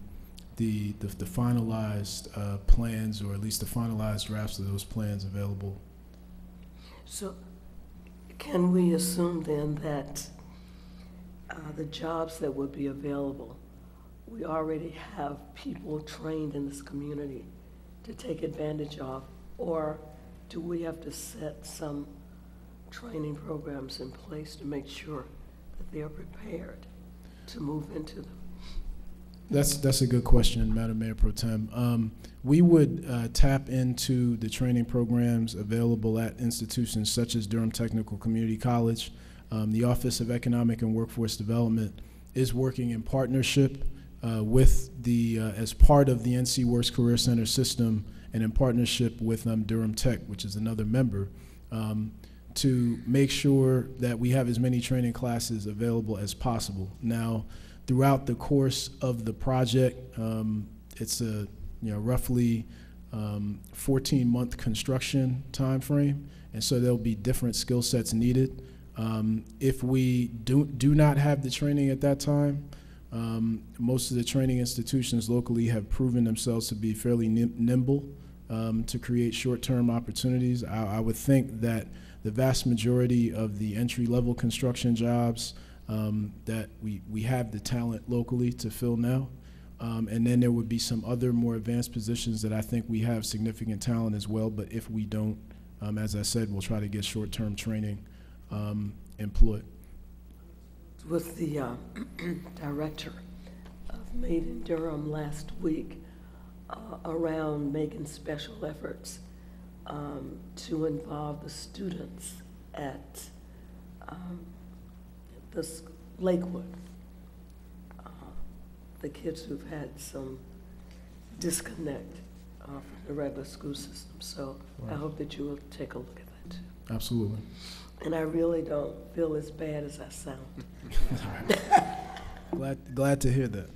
Speaker 14: finalized plans, or at least the finalized drafts of those plans available.
Speaker 6: So can we assume then that the jobs that would be available, we already have people trained in this community to take advantage of, or do we have to set some training programs in place to make sure that they are prepared to move into them?
Speaker 14: That's a good question, Madam Mayor Pro Tem. We would tap into the training programs available at institutions such as Durham Technical Community College. The Office of Economic and Workforce Development is working in partnership with as part of the NC Works Career Center system, and in partnership with Durham Tech, which is another member, to make sure that we have as many training classes available as possible. Now, throughout the course of the project, it's a roughly 14-month construction time frame, and so there'll be different skill sets needed. If we do not have the training at that time, most of the training institutions locally have proven themselves to be fairly nimble to create short-term opportunities. I would think that the vast majority of the entry-level construction jobs that we have the talent locally to fill now. And then there would be some other more advanced positions that I think we have significant talent as well, but if we don't, as I said, we'll try to get short-term training employed.
Speaker 6: With the director of Made in Durham last week around making special efforts to involve the students at this Lakewood, the kids who've had some disconnect from the regular school system. So I hope that you will take a look at that too.
Speaker 14: Absolutely.
Speaker 6: And I really don't feel as bad as I sound.
Speaker 14: Glad to hear that.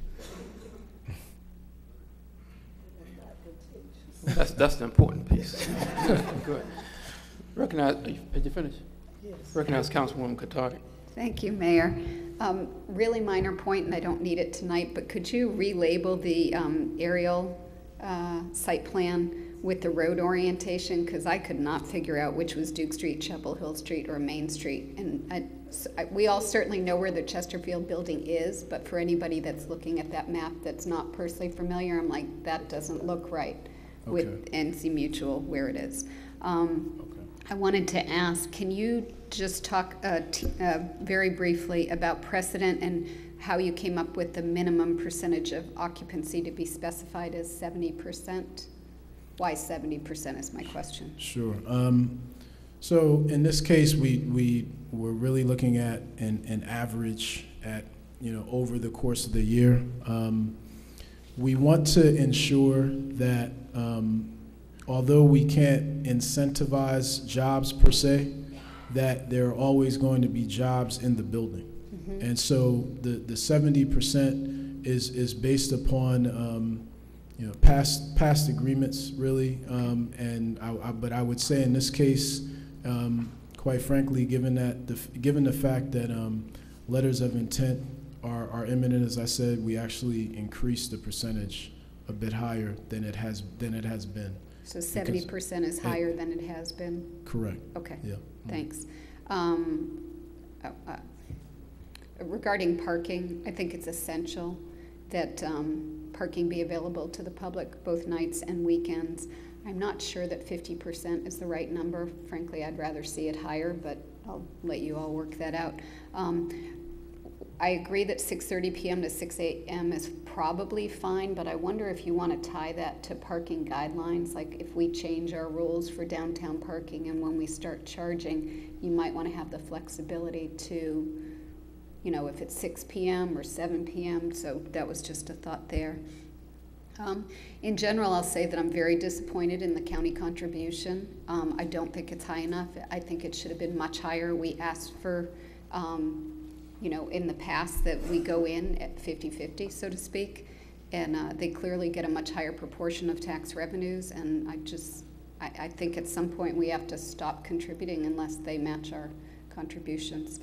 Speaker 3: That's the important piece. Good. Recognize, did you finish?
Speaker 10: Yes.
Speaker 3: Recognize Councilwoman Catotti.
Speaker 10: Thank you, Mayor. Really minor point, and I don't need it tonight, but could you relabel the aerial site plan with the road orientation? Because I could not figure out which was Duke Street, Chapel Hill Street, or Main Street. And we all certainly know where the Chesterfield building is, but for anybody that's looking at that map that's not personally familiar, I'm like, that doesn't look right with NC Mutual where it is. I wanted to ask, can you just talk very briefly about precedent and how you came up with the minimum percentage of occupancy to be specified as 70%? Why 70% is my question.
Speaker 14: Sure. So in this case, we were really looking at an average at, over the course of the year. We want to ensure that although we can't incentivize jobs per se, that there are always going to be jobs in the building. Mm-hmm. And so the 70% is based upon past agreements, really. But I would say in this case, quite frankly, given the fact that letters of intent are imminent. As I said, we actually increased the percentage a bit higher than it has been.
Speaker 10: So 70% is higher than it has been?
Speaker 14: Correct.
Speaker 10: Okay.
Speaker 14: Yeah.
Speaker 10: Thanks. Regarding parking, I think it's essential that parking be available to the public both nights and weekends. I'm not sure that 50% is the right number. Frankly, I'd rather see it higher, but I'll let you all work that out. I agree that 6:30 p.m. to 6 a.m. is probably fine, but I wonder if you want to tie that to parking guidelines, like if we change our rules for downtown parking and when we start charging, you might want to have the flexibility to, you know, if it's 6 p.m. or 7 p.m., so that was just a thought there. In general, I'll say that I'm very disappointed in the county contribution. I don't think it's high enough. I think it should have been much higher. We asked for, you know, in the past that we go in at 50-50, so to speak, and they clearly get a much higher proportion of tax revenues, and I think at some point we have to stop contributing unless they match our contributions.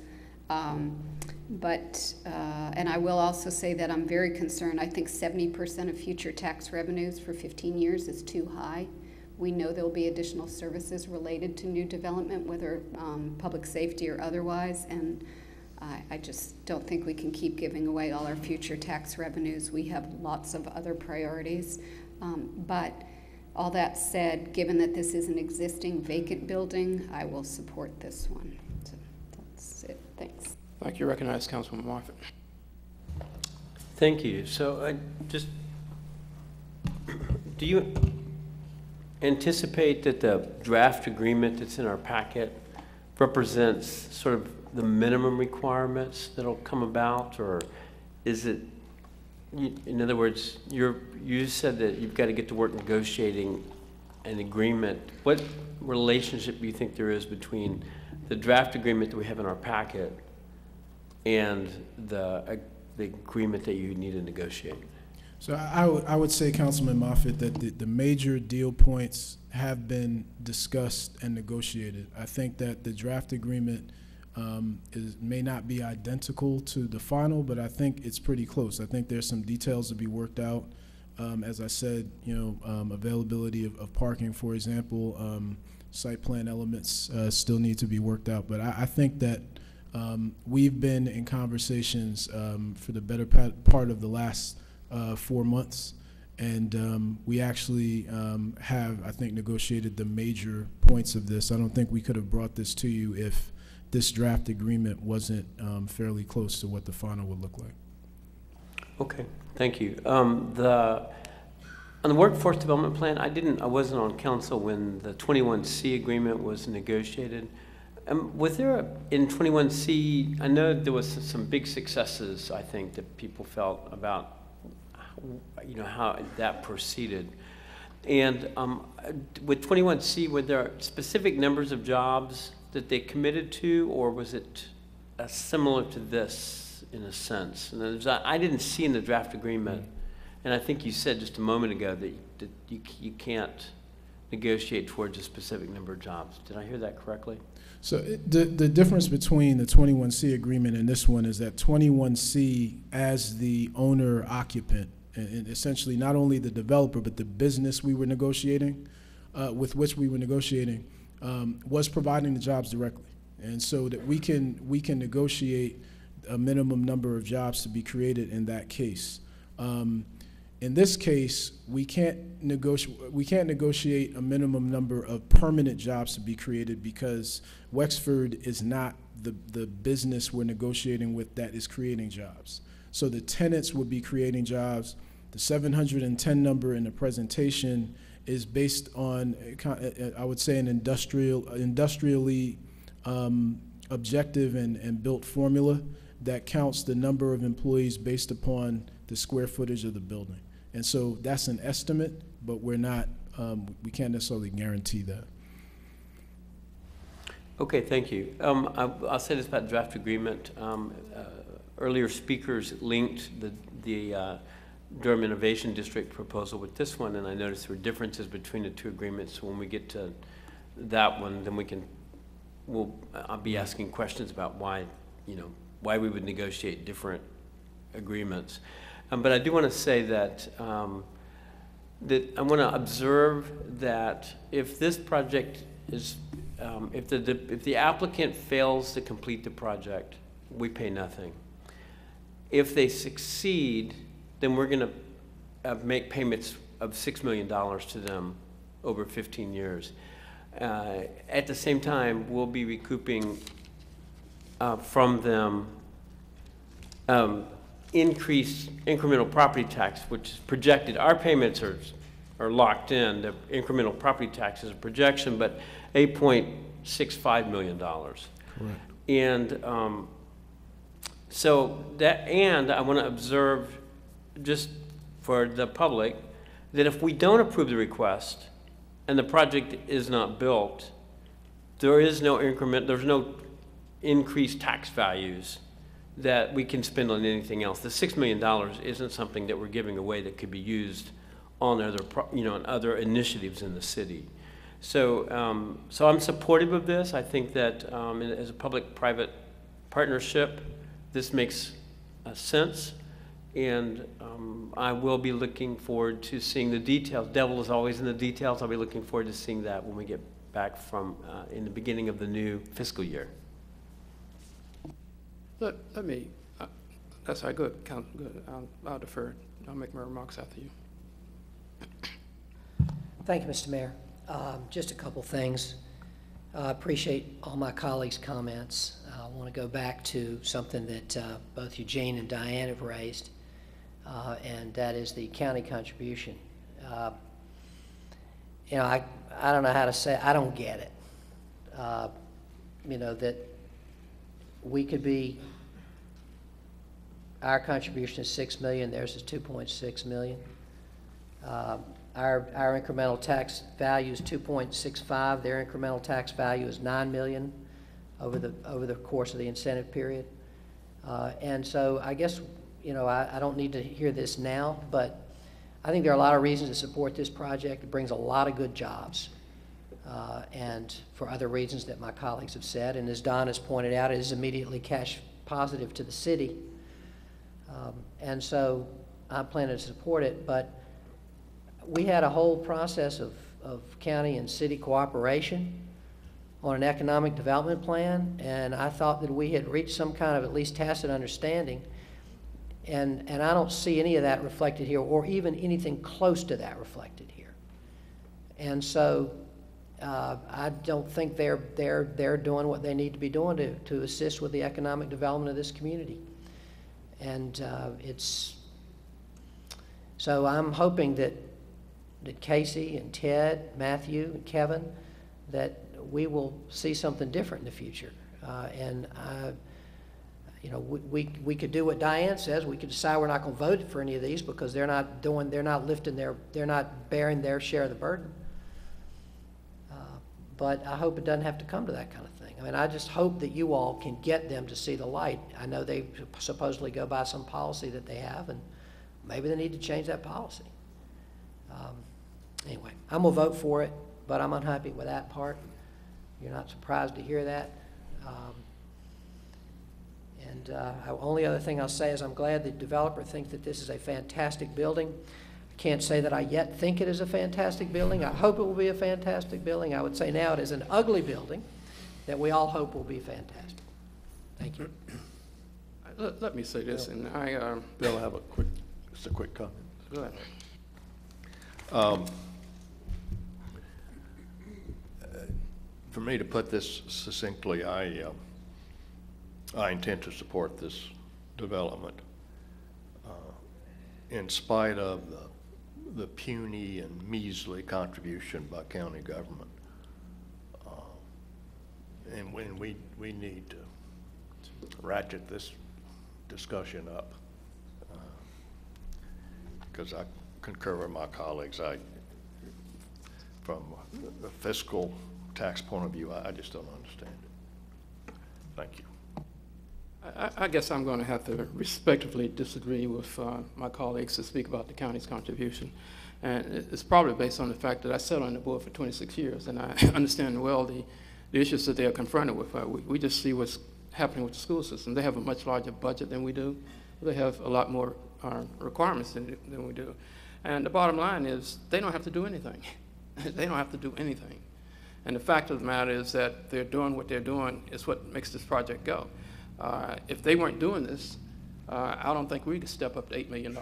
Speaker 10: And I will also say that I'm very concerned. I think 70% of future tax revenues for 15 years is too high. We know there will be additional services related to new development, whether public safety or otherwise, and I just don't think we can keep giving away all our future tax revenues. We have lots of other priorities. But all that said, given that this is an existing vacant building, I will support this one. So that's it. Thanks.
Speaker 3: Thank you. Recognize Councilman Moffitt.
Speaker 11: Thank you. So do you anticipate that the draft agreement that's in our packet represents sort of the minimum requirements that'll come about, or is it, in other words, you said that you've got to get to work negotiating an agreement. What relationship do you think there is between the draft agreement that we have in our packet and the agreement that you need to negotiate?
Speaker 14: So I would say, Councilman Moffitt, that the major deal points have been discussed and negotiated. I think that the draft agreement may not be identical to the final, but I think it's pretty close. I think there's some details to be worked out. As I said, you know, availability of parking, for example, site plan elements still need to be worked out. But I think that we've been in conversations for the better part of the last 4 months, and we actually have, I think, negotiated the major points of this. I don't think we could have brought this to you if this draft agreement wasn't fairly close to what the final would look like.
Speaker 11: Okay, thank you. On the workforce development plan, I wasn't on council when the 21C agreement was negotiated. Was there in 21C, I know there was some big successes, I think, that people felt about, you know, how that proceeded. And with 21C, were there specific numbers of jobs that they committed to, or was it similar to this in a sense? And I didn't see in the draft agreement, and I think you said just a moment ago that you can't negotiate towards a specific number of jobs. Did I hear that correctly?
Speaker 14: So the difference between the 21C agreement and this one is that 21C, as the owner occupant, and essentially not only the developer but the business we were negotiating, with which we were negotiating, was providing the jobs directly, and so that we can negotiate a minimum number of jobs to be created in that case. In this case, we can't negotiate a minimum number of permanent jobs to be created because Wexford is not the business we're negotiating with that is creating jobs. So the tenants would be creating jobs. The 710 number in the presentation is based on, I would say, an industrially objective and built formula that counts the number of employees based upon the square footage of the building. And so that's an estimate, but we're not, we can't necessarily guarantee that.
Speaker 11: Okay, thank you. I'll say this about draft agreement. Earlier speakers linked the Durham Innovation District proposal with this one, and I noticed there were differences between the two agreements. So when we get to that one, then I'll be asking questions about why we would negotiate different agreements. But I do want to say that, that I want to observe that if this project is, if the applicant fails to complete the project, we pay nothing. If they succeed, then we're going to make payments of $6 million to them over 15 years. At the same time, we'll be recouping from them increased incremental property tax, which is projected. Our payments are locked in. The incremental property tax is a projection, but $8.65 million.
Speaker 14: Correct.
Speaker 11: And so that, and I want to observe, just for the public, that if we don't approve the request and the project is not built, there is no increment, there's no increased tax values that we can spend on anything else. The $6 million isn't something that we're giving away that could be used on other, on other initiatives in the city. So, so I'm supportive of this. I think that as a public-private partnership, this makes sense, and I will be looking forward to seeing the details. Devil is always in the details. I'll be looking forward to seeing that when we get back from in the beginning of the new fiscal year.
Speaker 3: Let me, that's all right, good, good. I'll defer. I'll make my remarks after you.
Speaker 13: Thank you, Mr. Mayor. Just a couple things. I appreciate all my colleagues' comments. I want to go back to something that both Eugene and Diane have raised, and that is the county contribution. You know, I don't know how to say it. I don't get it. You know, that we could be, our contribution is $6 million, theirs is $2.6 million. Our incremental tax value is 2.65. Their incremental tax value is $9 million over the course of the incentive period. And so I guess, you know, I don't need to hear this now, but I think there are a lot of reasons to support this project. It brings a lot of good jobs, and for other reasons that my colleagues have said. And as Don has pointed out, it is immediately cash positive to the city. And so I'm planning to support it, but we had a whole process of county and city cooperation on an economic development plan, and I thought that we had reached some kind of at least tacit understanding, and I don't see any of that reflected here, or even anything close to that reflected here. And so I don't think they're doing what they need to be doing to assist with the economic development of this community. And so I'm hoping that Casey and Ted, Matthew and Kevin, that we will see something different in the future. And you know, we could do what Diane says. We could decide we're not going to vote for any of these because they're not bearing their share of the burden. But I hope it doesn't have to come to that kind of thing. I mean, I just hope that you all can get them to see the light. I know they supposedly go by some policy that they have, and maybe they need to change that policy. Anyway, I'm going to vote for it, but I'm unhappy with that part. You're not surprised to hear that. The only other thing I'll say is I'm glad the developer thinks that this is a fantastic building. I can't say that I yet think it is a fantastic building. I hope it will be a fantastic building. I would say now it is an ugly building that we all hope will be fantastic. Thank you.
Speaker 3: Let me say this, and
Speaker 15: Bill, I have just a quick comment.
Speaker 3: Go ahead.
Speaker 15: For me to put this succinctly, I intend to support this development in spite of the puny and measly contribution by county government. And when we need to ratchet this discussion up, because I concur with my colleagues. From a fiscal tax point of view, I just don't understand it. Thank you.
Speaker 3: I guess I'm going to have to respectfully disagree with my colleagues to speak about the county's contribution. And it's probably based on the fact that I sat on the board for 26 years, and I understand well the issues that they are confronted with. We just see what's happening with the school system. They have a much larger budget than we do, They have a lot more requirements than we do. And the bottom line is they don't have to do anything. They don't have to do anything. And the fact of the matter is that they're doing what they're doing is what makes this project go. If they weren't doing this, I don't think we could step up to $8 million.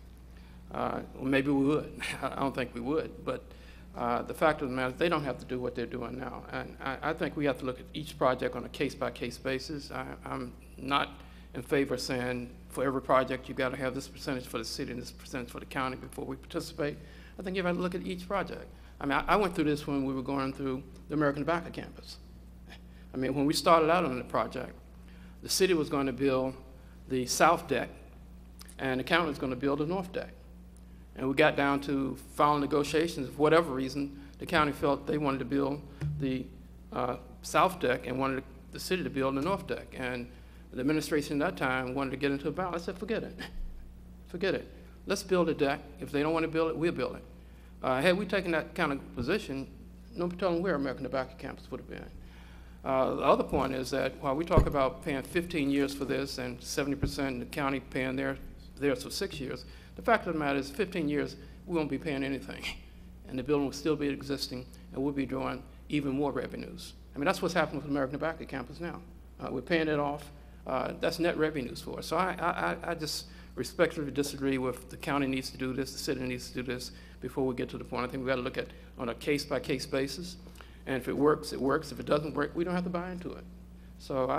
Speaker 3: Well, maybe we would. I don't think we would. But the fact of the matter is they don't have to do what they're doing now. And I think we have to look at each project on a case-by-case basis. I'm not in favor of saying for every project you've got to have this percentage for the city and this percentage for the county before we participate. I think you have to look at each project. I mean, I went through this when we were going through the American Tobacco campus. I mean, when we started out on the project, the city was going to build the south deck, and the county was going to build the north deck. And we got down to final negotiations. For whatever reason, the county felt they wanted to build the south deck and wanted the city to build the north deck. And the administration at that time wanted to get into a battle. I said, forget it. Forget it. Let's build a deck. If they don't want to build it, we'll build it. Had we taken that kind of position, no telling where American Tobacco campus would have been. The other point is that while we talk about paying 15 years for this and 70% in the county paying theirs for 6 years, the fact of the matter is 15 years, we won't be paying anything. And the building will still be existing, and we'll be drawing even more revenues. I mean, that's what's happening with American Tobacco campus now. We're paying it off. That's net revenues for us. So I just respectfully disagree with the county needs to do this, the city needs to do this before we get to the point. I think we've got to look at on a case-by-case basis. And if it works, it works. If it doesn't work, we don't have to buy into it. So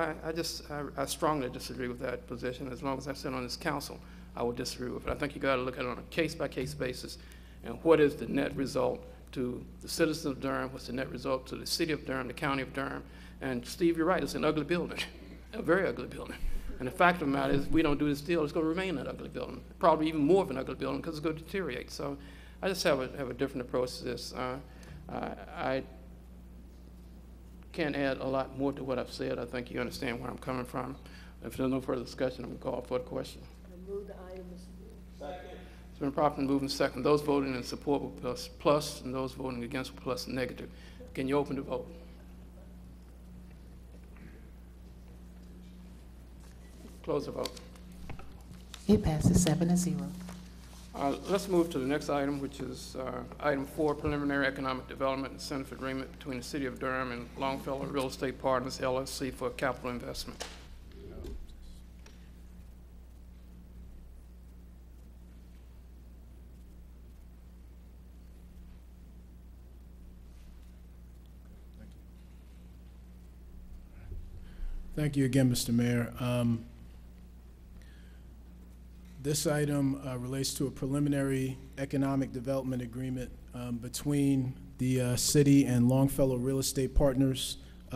Speaker 3: I strongly disagree with that position. As long as I sit on this council, I will disagree with it. I think you got to look at it on a case-by-case basis. And what is the net result to the citizens of Durham? What's the net result to the city of Durham, the county of Durham? And Steve, you're right. It's an ugly building, a very ugly building. And the fact of the matter is, if we don't do this deal, it's going to remain an ugly building. Probably even more of an ugly building because it's going to deteriorate. So I just have a different approach to this. I can't add a lot more to what I've said. I think you understand where I'm coming from. If there's no further discussion, I'm going to call for the question.
Speaker 6: Move the item, Mr. Second.
Speaker 3: It's been properly moved and second. Those voting in support will plus, and those voting against will plus negative. Can you open the vote? Close the vote.
Speaker 4: It passes 7-0.
Speaker 3: Let's move to the next item, which is item 4, preliminary economic development incentive agreement between the City of Durham and Longfellow Real Estate Partners, LLC for capital investment.
Speaker 14: Thank you again, Mr. Mayor. This item relates to a preliminary economic development agreement between the city and Longfellow Real Estate Partners.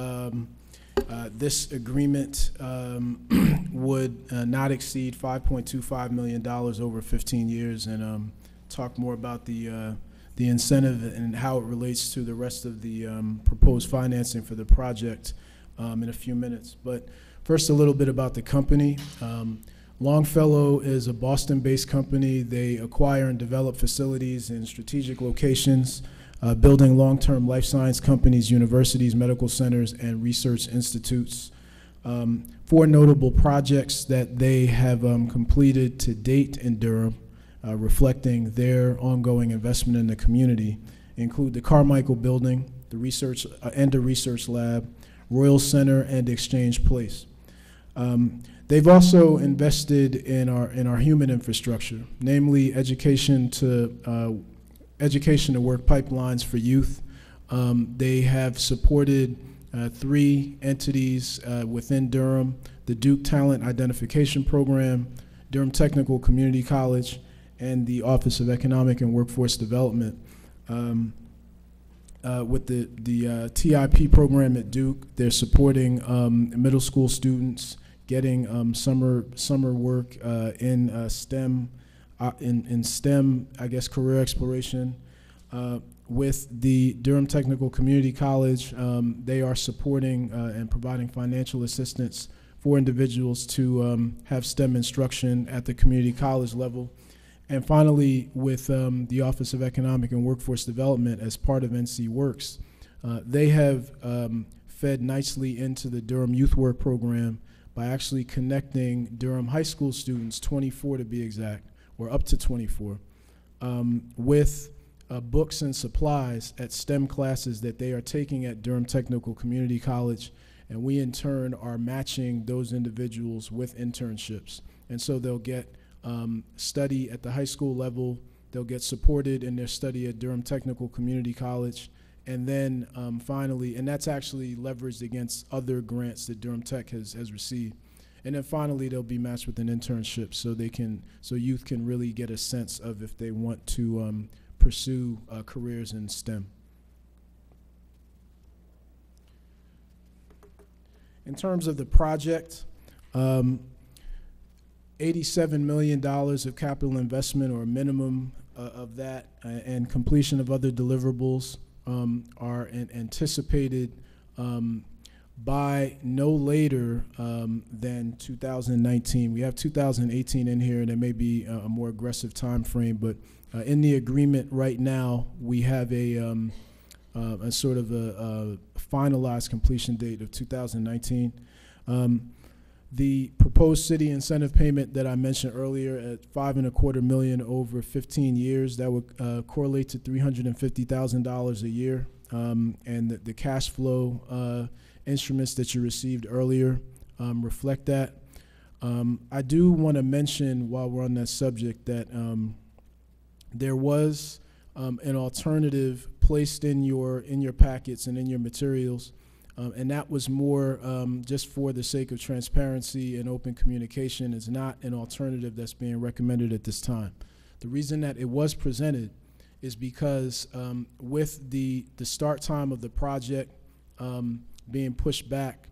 Speaker 14: This agreement would not exceed $5.25 million over 15 years, and talk more about the incentive and how it relates to the rest of the proposed financing for the project in a few minutes. But first, a little bit about the company. Longfellow is a Boston-based company. They acquire and develop facilities in strategic locations, building long-term life science companies, universities, medical centers, and research institutes. 4 notable projects that they have completed to date in Durham, reflecting their ongoing investment in the community, include the Carmichael Building, the research and a research lab, Royal Center, and Exchange Place. They've also invested in our human infrastructure, namely education to work pipelines for youth. They have supported 3 entities within Durham: the Duke Talent Identification Program, Durham Technical Community College, and the Office of Economic and Workforce Development. With the TIP program at Duke, they're supporting middle school students getting summer work in STEM, I guess, career exploration. With the Durham Technical Community College, they are supporting and providing financial assistance for individuals to have STEM instruction at the community college level. And finally, with the Office of Economic and Workforce Development as part of NC Works, they have fed nicely into the Durham Youth Work Program by actually connecting Durham High School students, 24 to be exact, or up to 24, with books and supplies at STEM classes that they are taking at Durham Technical Community College, and we in turn are matching those individuals with internships. And so they'll get study at the high school level, they'll get supported in their study at Durham Technical Community College, and then finally, and that's actually leveraged against other grants that Durham Tech has received. And then finally, they'll be matched with an internship so youth can really get a sense of if they want to pursue careers in STEM. In terms of the project, $87 million of capital investment, or a minimum of that, and completion of other deliverables are anticipated by no later than 2019. We have 2018 in here, and there may be a more aggressive time frame, but in the agreement right now, we have a sort of a finalized completion date of 2019. The proposed city incentive payment that I mentioned earlier at $5.25 million over 15 years, that would correlate to $350,000 a year. And the cash flow instruments that you received earlier reflect that. I do want to mention, while we're on that subject, that there was an alternative placed in your packets and in your materials. And that was more just for the sake of transparency and open communication. Is not an alternative that's being recommended at this time. The reason that it was presented is because with the start time of the project being pushed back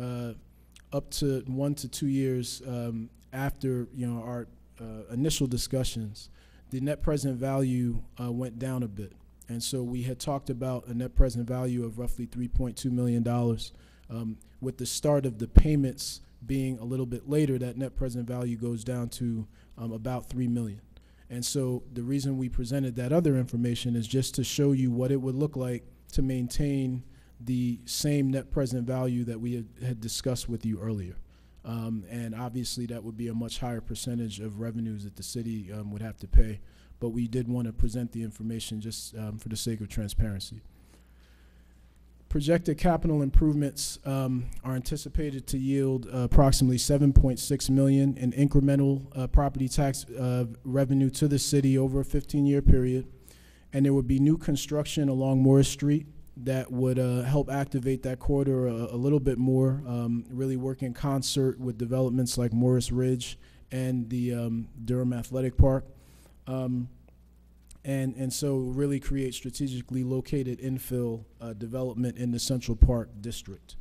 Speaker 14: up to 1 to 2 years after our initial discussions, the net present value went down a bit. And so we had talked about a net present value of roughly $3.2 million. With the start of the payments being a little bit later, that net present value goes down to about $3 million. And so the reason we presented that other information is just to show you what it would look like to maintain the same net present value that we had discussed with you earlier. And obviously that would be a much higher percentage of revenues that the city would have to pay. But we did want to present the information just for the sake of transparency. Projected capital improvements are anticipated to yield approximately $7.6 million in incremental property tax revenue to the city over a 15-year period. And there would be new construction along Morris Street that would help activate that corridor a little bit more, really work in concert with developments like Morris Ridge and the Durham Athletic Park. And so really create strategically located infill development in the Central Park District.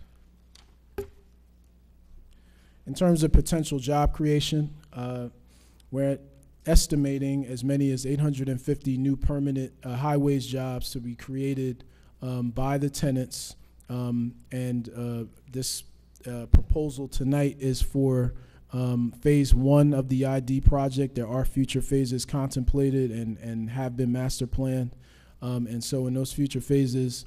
Speaker 14: In terms of potential job creation, we're estimating as many as 850 new permanent high-wage jobs to be created by the tenants. This proposal tonight is for phase 1 of the ID project. There are future phases contemplated and have been master planned. And so in those future phases,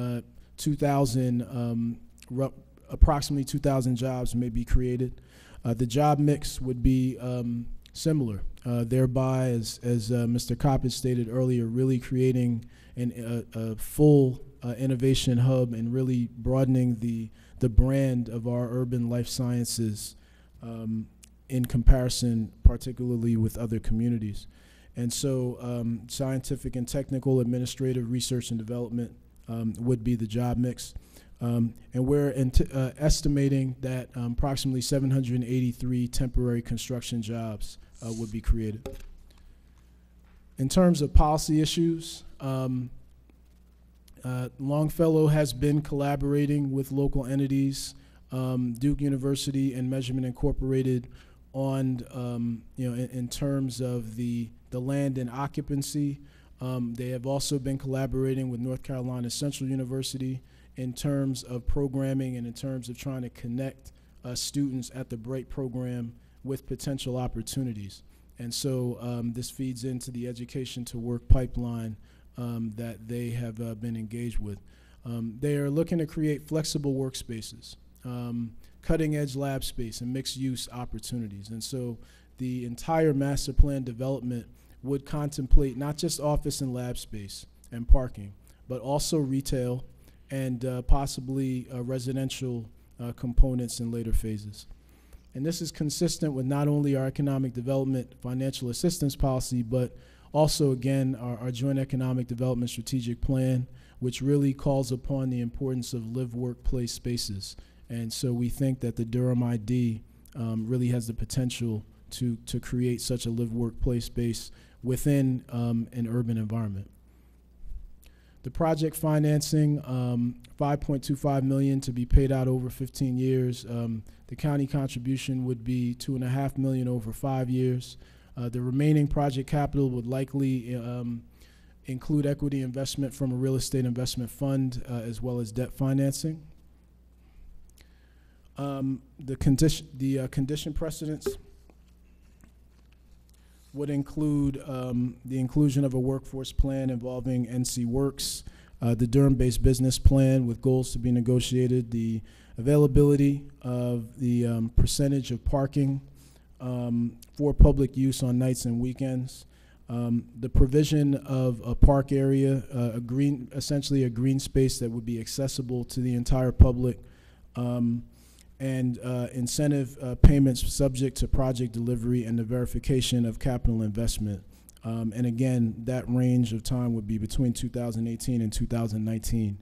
Speaker 14: approximately 2,000 jobs may be created. The job mix would be similar, thereby, as Mr. Coppett stated earlier, really creating a full innovation hub and really broadening the brand of our urban life sciences in comparison, particularly with other communities. And so scientific and technical, administrative, research and development would be the job mix. And we're estimating that approximately 783 temporary construction jobs would be created. In terms of policy issues, Longfellow has been collaborating with local entities, Duke University and Measurement Incorporated, on in terms of the land and occupancy. They have also been collaborating with North Carolina Central University in terms of programming and in terms of trying to connect students at the BRIGHT program with potential opportunities. And so this feeds into the education to work pipeline that they have been engaged with. They are looking to create flexible workspaces cutting-edge lab space and mixed-use opportunities. And so the entire master plan development would contemplate not just office and lab space and parking, but also retail and possibly residential components in later phases. And this is consistent with not only our economic development financial assistance policy, but also, again, our joint economic development strategic plan, which really calls upon the importance of live, work, play spaces. And so we think that the Durham ID really has the potential to create such a live, work, play space within an urban environment. The project financing, $5.25 million to be paid out over 15 years. The county contribution would be $2.5 million over 5 years. The remaining project capital would likely include equity investment from a real estate investment fund as well as debt financing. The condition precedents would include the inclusion of a workforce plan involving NC Works, the Durham-based business plan with goals to be negotiated, the availability of the percentage of parking for public use on nights and weekends, the provision of a park area, essentially a green space that would be accessible to the entire public, and incentive payments subject to project delivery and the verification of capital investment. And again, that range of time would be between 2018 and 2019.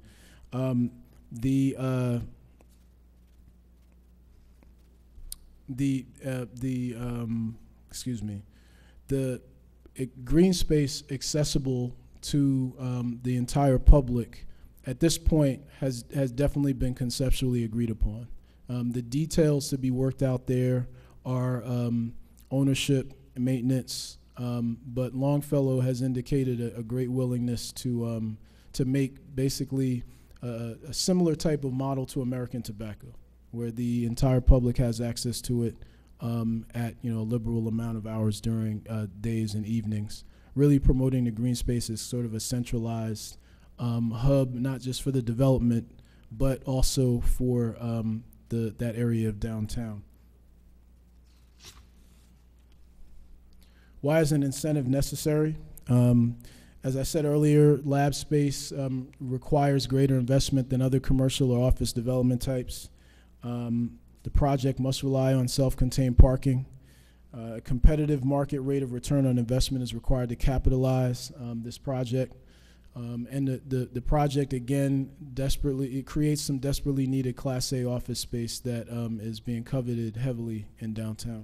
Speaker 14: The green space accessible to the entire public at this point has definitely been conceptually agreed upon. The details to be worked out there are ownership, maintenance, but Longfellow has indicated a great willingness to make basically a similar type of model to American tobacco, where the entire public has access to it at a liberal amount of hours during days and evenings, really promoting the green space as sort of a centralized hub, not just for the development, but also for that area of downtown. Why is an incentive necessary? As I said earlier, lab space requires greater investment than other commercial or office development types. The project must rely on self-contained parking. A competitive market rate of return on investment is required to capitalize this project. And the project, again, it creates some desperately needed Class A office space that is being coveted heavily in downtown.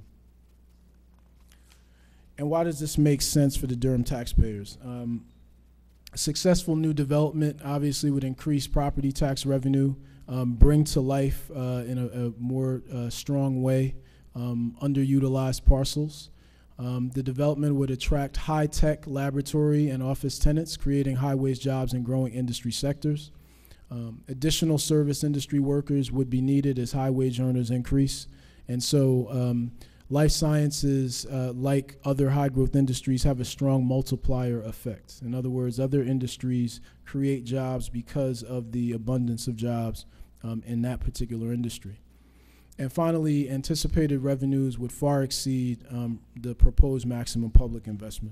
Speaker 14: And why does this make sense for the Durham taxpayers? Successful new development obviously would increase property tax revenue, bring to life in a more strong way underutilized parcels. The development would attract high-tech laboratory and office tenants, creating high-wage jobs in growing industry sectors. Additional service industry workers would be needed as high-wage earners increase. And so life sciences, like other high-growth industries, have a strong multiplier effect. In other words, other industries create jobs because of the abundance of jobs in that particular industry. And finally, anticipated revenues would far exceed the proposed maximum public investment.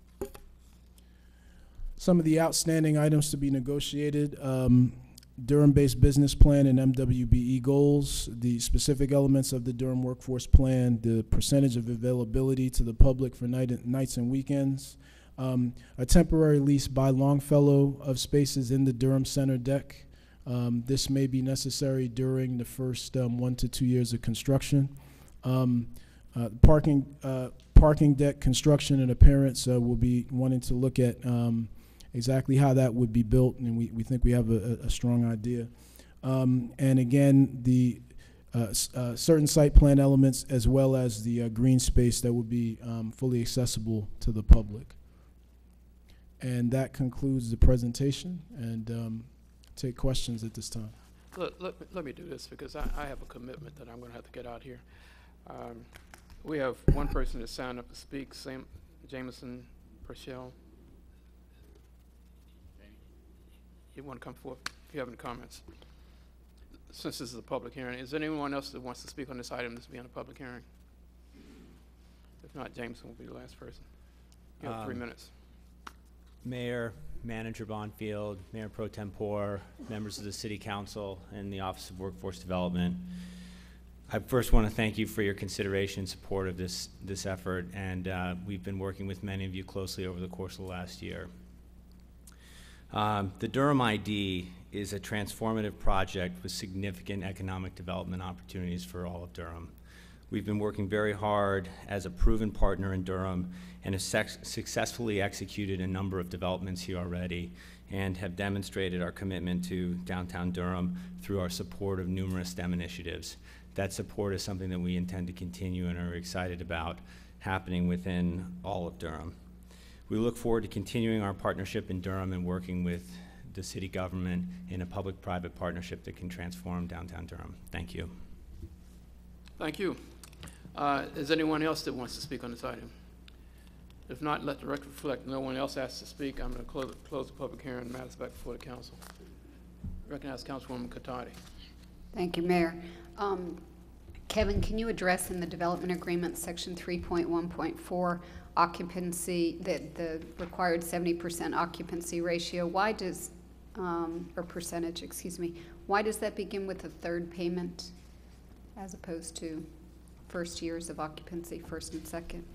Speaker 14: Some of the outstanding items to be negotiated, Durham-based business plan and MWBE goals, the specific elements of the Durham workforce plan, the percentage of availability to the public for nights and weekends, a temporary lease by Longfellow of spaces in the Durham Center deck. This may be necessary during the first 1 to 2 years of construction. Parking deck construction and appearance, we'll be wanting to look at exactly how that would be built, and we think we have a strong idea. And again, the certain site plan elements as well as the green space that would be fully accessible to the public. And that concludes the presentation, and take questions at this time.
Speaker 3: Let me do this because I have a commitment that I'm going to have to get out here. We have one person that signed up to speak, Jameson Purcell. You want to come forth if you have any comments? since this is a public hearing, is there anyone else that wants to speak on this item that's being a public hearing? If not, Jameson will be the last person. You have 3 minutes.
Speaker 19: Mayor, Manager Bonfield, Mayor Pro Tempore, members of the City Council, and the Office of Workforce Development. I first want to thank you for your consideration and support of this effort, and we've been working with many of you closely over the course of the last year. The Durham ID is a transformative project with significant economic development opportunities for all of Durham. We've been working very hard as a proven partner in Durham and have successfully executed a number of developments here already and have demonstrated our commitment to downtown Durham through our support of numerous STEM initiatives. That support is something that we intend to continue and are excited about happening within all of Durham. We look forward to continuing our partnership in Durham and working with the city government in a public-private partnership that can transform downtown Durham. Thank you.
Speaker 3: Thank you. Is anyone else that wants to speak on this item? If not, let the record reflect no one else asked to speak. I'm going to close the public hearing and matters back before the council. Recognize Councilwoman Katati.
Speaker 10: Thank you, Mayor. Kevin, can you address in the development agreement, section 3.1.4, occupancy, the required 70% occupancy ratio? Why does, or percentage, excuse me, why does that begin with a third payment as opposed to first years of occupancy, first and second?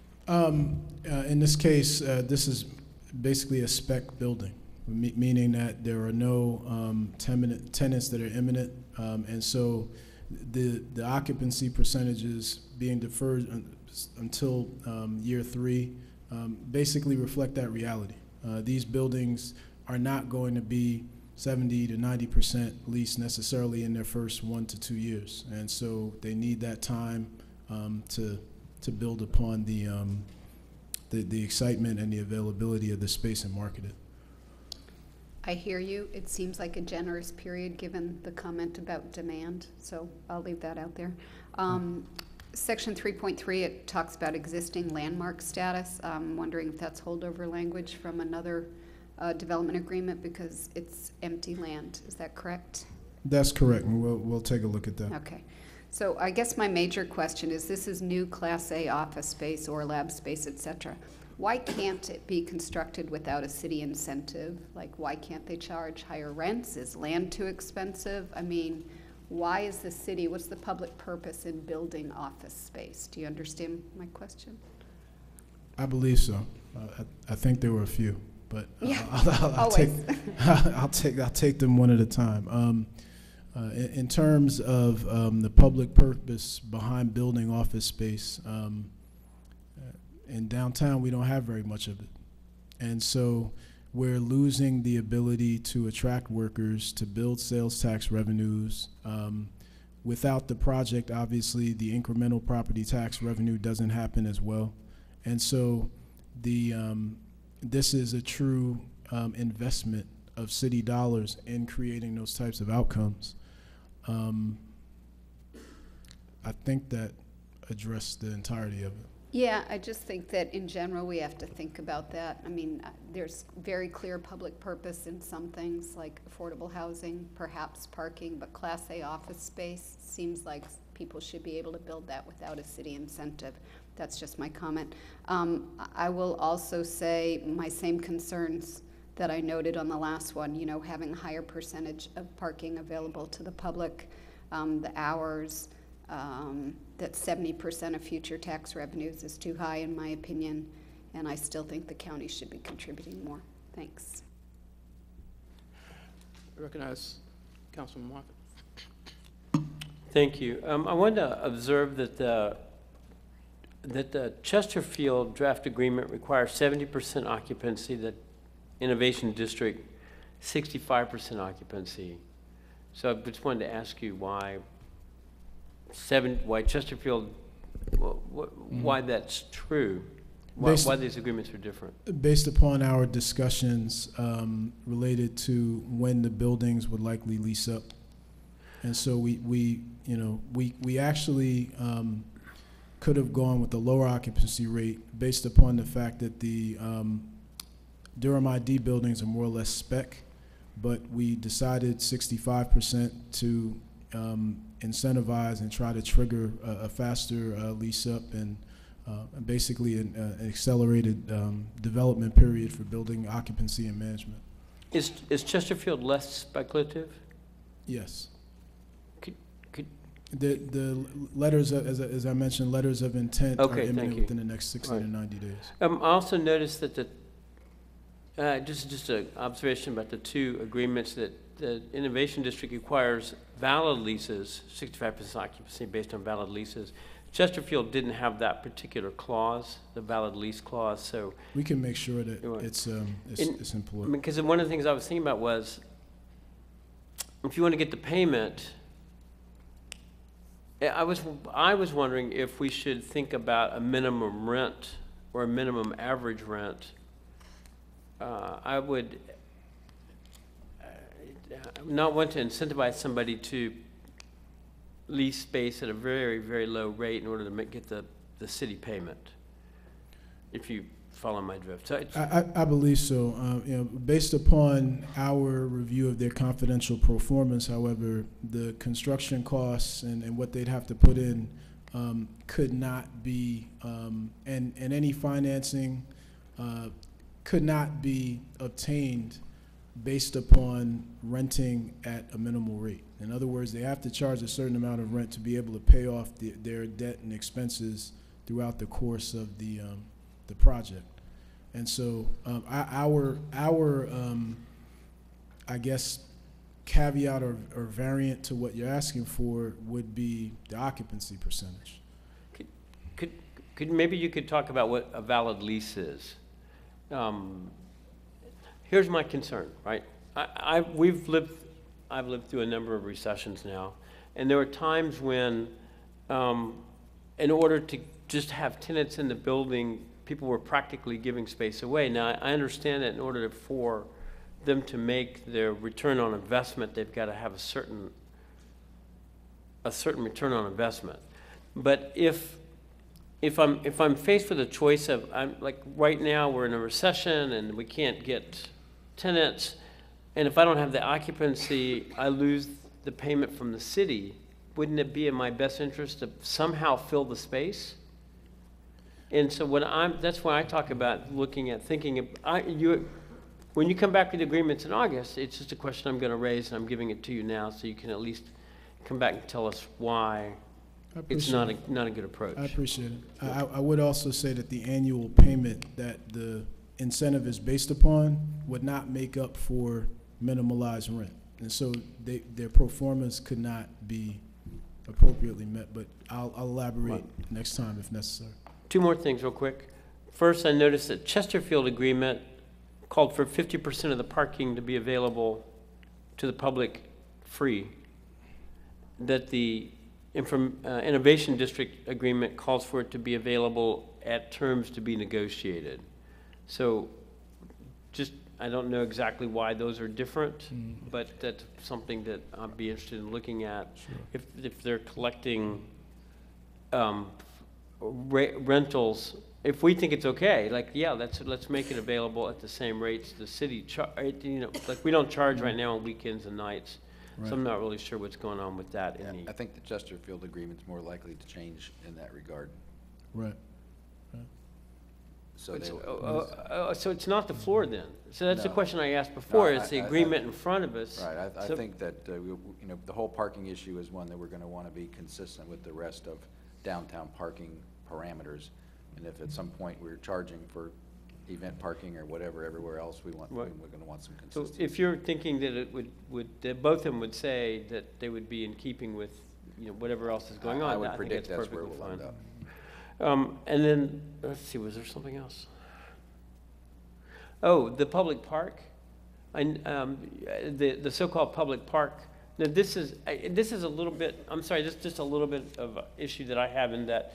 Speaker 14: In this case, this is basically a spec building, meaning that there are no tenants that are imminent, and so the occupancy percentages being deferred until year 3 basically reflect that reality. These buildings are not going to be 70 to 90% leased necessarily in their first 1 to 2 years, and so they need that time to build upon the excitement and the availability of the space and market it.
Speaker 10: I hear you. It seems like a generous period given the comment about demand, so I'll leave that out there. Section 3.3, it talks about existing landmark status. I'm wondering if that's holdover language from another development agreement because it's empty land. Is that correct?
Speaker 14: That's correct, and we'll take a look at that.
Speaker 10: Okay. So I guess my major question is, this is new Class A office space or lab space, et cetera. Why can't it be constructed without a city incentive? Like, why can't they charge higher rents? Is land too expensive? I mean, why is the city, what's the public purpose in building office space? Do you understand my question?
Speaker 14: I believe so. I think there were a few, but
Speaker 10: yeah,
Speaker 14: I'll take them one at a time. In terms of the public purpose behind building office space, in downtown we don't have very much of it. And so we're losing the ability to attract workers, to build sales tax revenues. Without the project, obviously, the incremental property tax revenue doesn't happen as well. And so this is a true investment of city dollars in creating those types of outcomes. I think that addressed the entirety of it.
Speaker 10: Yeah, I just think that in general we have to think about that. I mean, there's very clear public purpose in some things like affordable housing, perhaps parking, but Class A office space seems like people should be able to build that without a city incentive. That's just my comment. I will also say my same concerns that I noted on the last one, you know, having a higher percentage of parking available to the public, the hours, that 70% of future tax revenues is too high in my opinion, and I still think the county should be contributing more. Thanks.
Speaker 3: I recognize Councilman Market.
Speaker 11: Thank you. I wanted to observe that the Chesterfield draft agreement requires 70% occupancy, the Innovation District 65% occupancy. So I just wanted to ask you why Chesterfield, why that's true, why these agreements are different.
Speaker 14: Based upon our discussions related to when the buildings would likely lease up. And so we actually could have gone with the lower occupancy rate based upon the fact that the Durham ID buildings are more or less spec, but we decided 65% to incentivize and try to trigger a faster lease up and basically an accelerated development period for building occupancy and management.
Speaker 11: Is Chesterfield less speculative?
Speaker 14: Yes.
Speaker 11: Could
Speaker 14: The letters, as I mentioned, letters of intent are imminent within the next 60 to 90 days.
Speaker 11: I also noticed that just an observation about the two agreements, that the Innovation District requires valid leases, 65% occupancy based on valid leases. Chesterfield didn't have that particular clause, the valid lease clause, so.
Speaker 14: We can make sure that it's employed.
Speaker 11: Because one of the things I was thinking about was, if you want to get the payment, I was wondering if we should think about a minimum rent or a minimum average rent. I would not want to incentivize somebody to lease space at a very, very low rate in order to get the city payment, if you follow my drift. So
Speaker 14: I believe so. Based upon our review of their confidential performance, however, the construction costs and what they'd have to put in could not be, and any financing could not be obtained based upon renting at a minimal rate. In other words, they have to charge a certain amount of rent to be able to pay off their debt and expenses throughout the course of the project. And so our I guess, caveat or variant to what you're asking for would be the occupancy percentage.
Speaker 11: Could maybe you could talk about what a valid lease is? Here's my concern, right? I've lived through a number of recessions now, and there were times when, in order to just have tenants in the building, people were practically giving space away. Now, I understand that in order for them to make their return on investment, they've got to have a certain return on investment. But if I'm faced with a choice of, like right now we're in a recession and we can't get tenants, and if I don't have the occupancy, I lose the payment from the city, wouldn't it be in my best interest to somehow fill the space? And so that's why I talk about looking at thinking, when you come back with agreements in August, it's just a question I'm going to raise, and I'm giving it to you now so you can at least come back and tell us why it's not a good approach.
Speaker 14: I appreciate it. I would also say that the annual payment that the incentive is based upon would not make up for minimalized rent. And so their performance could not be appropriately met, but I'll elaborate next time if necessary.
Speaker 11: Two more things real quick. First, I noticed that Chesterfield agreement called for 50% of the parking to be available to the public free, that the Innovation District agreement calls for it to be available at terms to be negotiated. So I don't know exactly why those are different, but that's something that I'd be interested in looking at. Sure. If they're collecting rentals, if we think it's okay, like, yeah, let's make it available at the same rates the city like we don't charge right now on weekends and nights. Right. So I'm not really sure what's going on with that.
Speaker 7: Yeah, I think the Chesterfield agreement's more likely to change in that regard.
Speaker 14: Right.
Speaker 7: So
Speaker 11: so it's not the floor then. So that's the question I asked before. It's the agreement in front of us.
Speaker 7: Right. I think that the whole parking issue is one that we're going to want to be consistent with the rest of downtown parking parameters. And if at some point we're charging for event parking or whatever everywhere else, we're going to want some consistency.
Speaker 11: So if you're thinking that it that both of them would say that they would be in keeping with whatever else is going on,
Speaker 7: I would predict that's where we'll end up.
Speaker 11: And then, let's see, was there something else? Oh, the public park, the so-called public park. Now, this is a little bit, I'm sorry, just a little bit of an issue that I have in that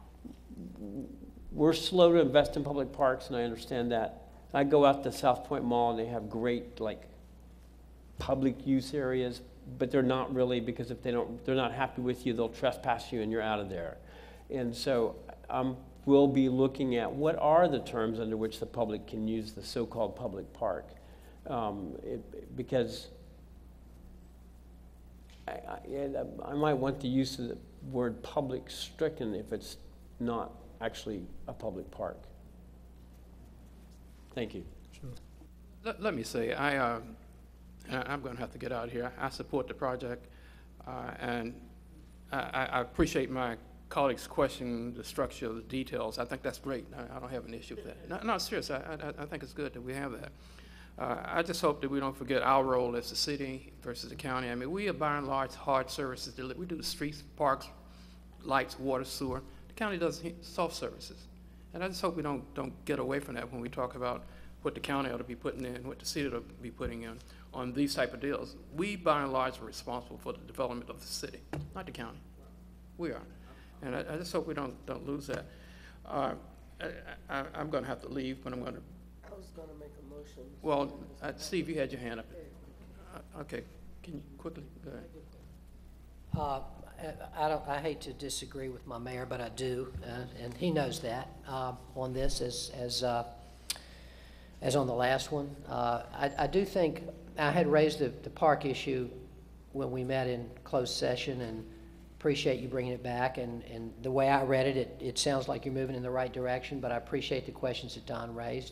Speaker 11: we're slow to invest in public parks, and I understand that. I go out to South Point Mall, and they have great, public use areas, but they're not really, because if they're not happy with you, they'll trespass you, and you're out of there. And so we'll be looking at what are the terms under which the public can use the so-called public park. Because I might want the use of the word public stricken if it's not actually a public park. Thank you.
Speaker 3: Sure. Let me say, I'm going to have to get out of here. I support the project, and I appreciate my colleagues questioning the structure of the details. I think that's great. I don't have an issue with that. No, seriously, I think it's good that we have that. I just hope that we don't forget our role as the city versus the county. I mean, we are by and large hard services. We do the streets, parks, lights, water, sewer. The county does soft services. And I just hope we don't get away from that when we talk about what the county ought to be putting in, what the city ought to be putting in on these type of deals. We, by and large, are responsible for the development of the city, not the county. We are. And I just hope we don't lose that. I'm going to have to leave, but I'm going to.
Speaker 6: I was going to make a motion.
Speaker 3: Well, Steve, you had your hand up. Okay, can you quickly go ahead?
Speaker 13: I hate to disagree with my mayor, but I do, and he knows that on this as on the last one. I do think I had raised the park issue when we met in closed session, and appreciate you bringing it back. And the way I read it, it sounds like you're moving in the right direction, but I appreciate the questions that Don raised.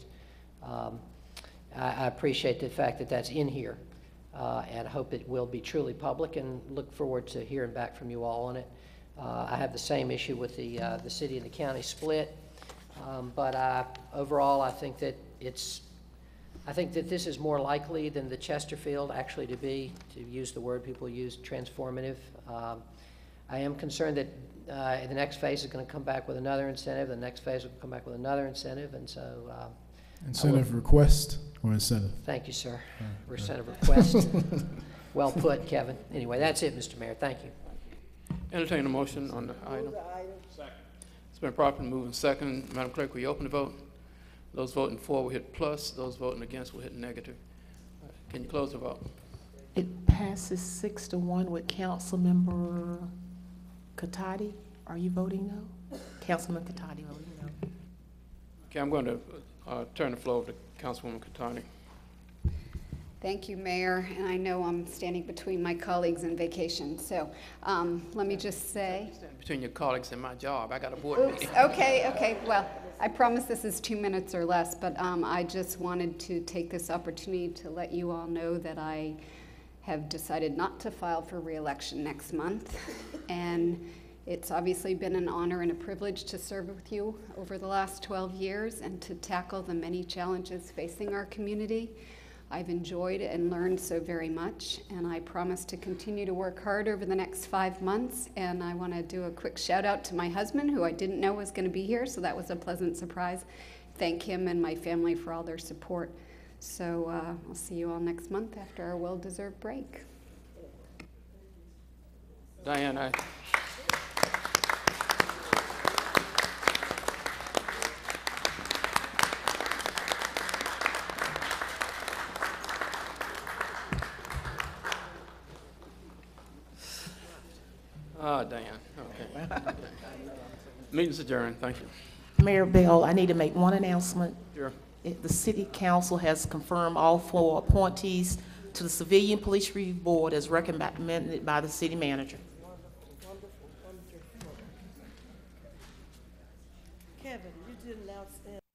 Speaker 13: I appreciate the fact that that's in here, and hope it will be truly public, and look forward to hearing back from you all on it. I have the same issue with the city and the county split, but overall I think that this is more likely than the Chesterfield actually to be, to use the word people use, transformative. I am concerned that the next phase is going to come back with another incentive, the next phase will come back with another incentive, and so
Speaker 14: incentive request or incentive?
Speaker 13: Thank you, sir. Incentive request. Well put, Kevin. Anyway, that's it, Mr. Mayor. Thank you.
Speaker 3: Entertain a motion on the item. Second. It's been properly moved and second. Madam Clerk, will you open the vote? Those voting for will hit plus. Those voting against will hit negative. Can you close the vote?
Speaker 4: It passes 6-1 with Councilmember Katati. Are you voting no? Councilman Katati voting no.
Speaker 3: Okay, I'm going to turn the floor over to Councilwoman Katani.
Speaker 10: Thank you, Mayor, and I know I'm standing between my colleagues and vacation, so let me just say.
Speaker 3: Between your colleagues and my job, I got a board meeting.
Speaker 10: Okay, well, I promise this is 2 minutes or less, but I just wanted to take this opportunity to let you all know that I have decided not to file for re-election next month, and it's obviously been an honor and a privilege to serve with you over the last 12 years and to tackle the many challenges facing our community. I've enjoyed and learned so very much, and I promise to continue to work hard over the next 5 months. And I want to do a quick shout out to my husband, who I didn't know was going to be here, so that was a pleasant surprise. Thank him and my family for all their support. So I'll see you all next month after our well-deserved break.
Speaker 3: Diane, Diane, okay. Meeting's adjourned, thank you.
Speaker 4: Mayor Bell, I need to make one announcement.
Speaker 3: Sure.
Speaker 4: The City Council has confirmed all 4 appointees to the Civilian Police Review Board as recommended by the City Manager.
Speaker 6: Kevin, you did an outstanding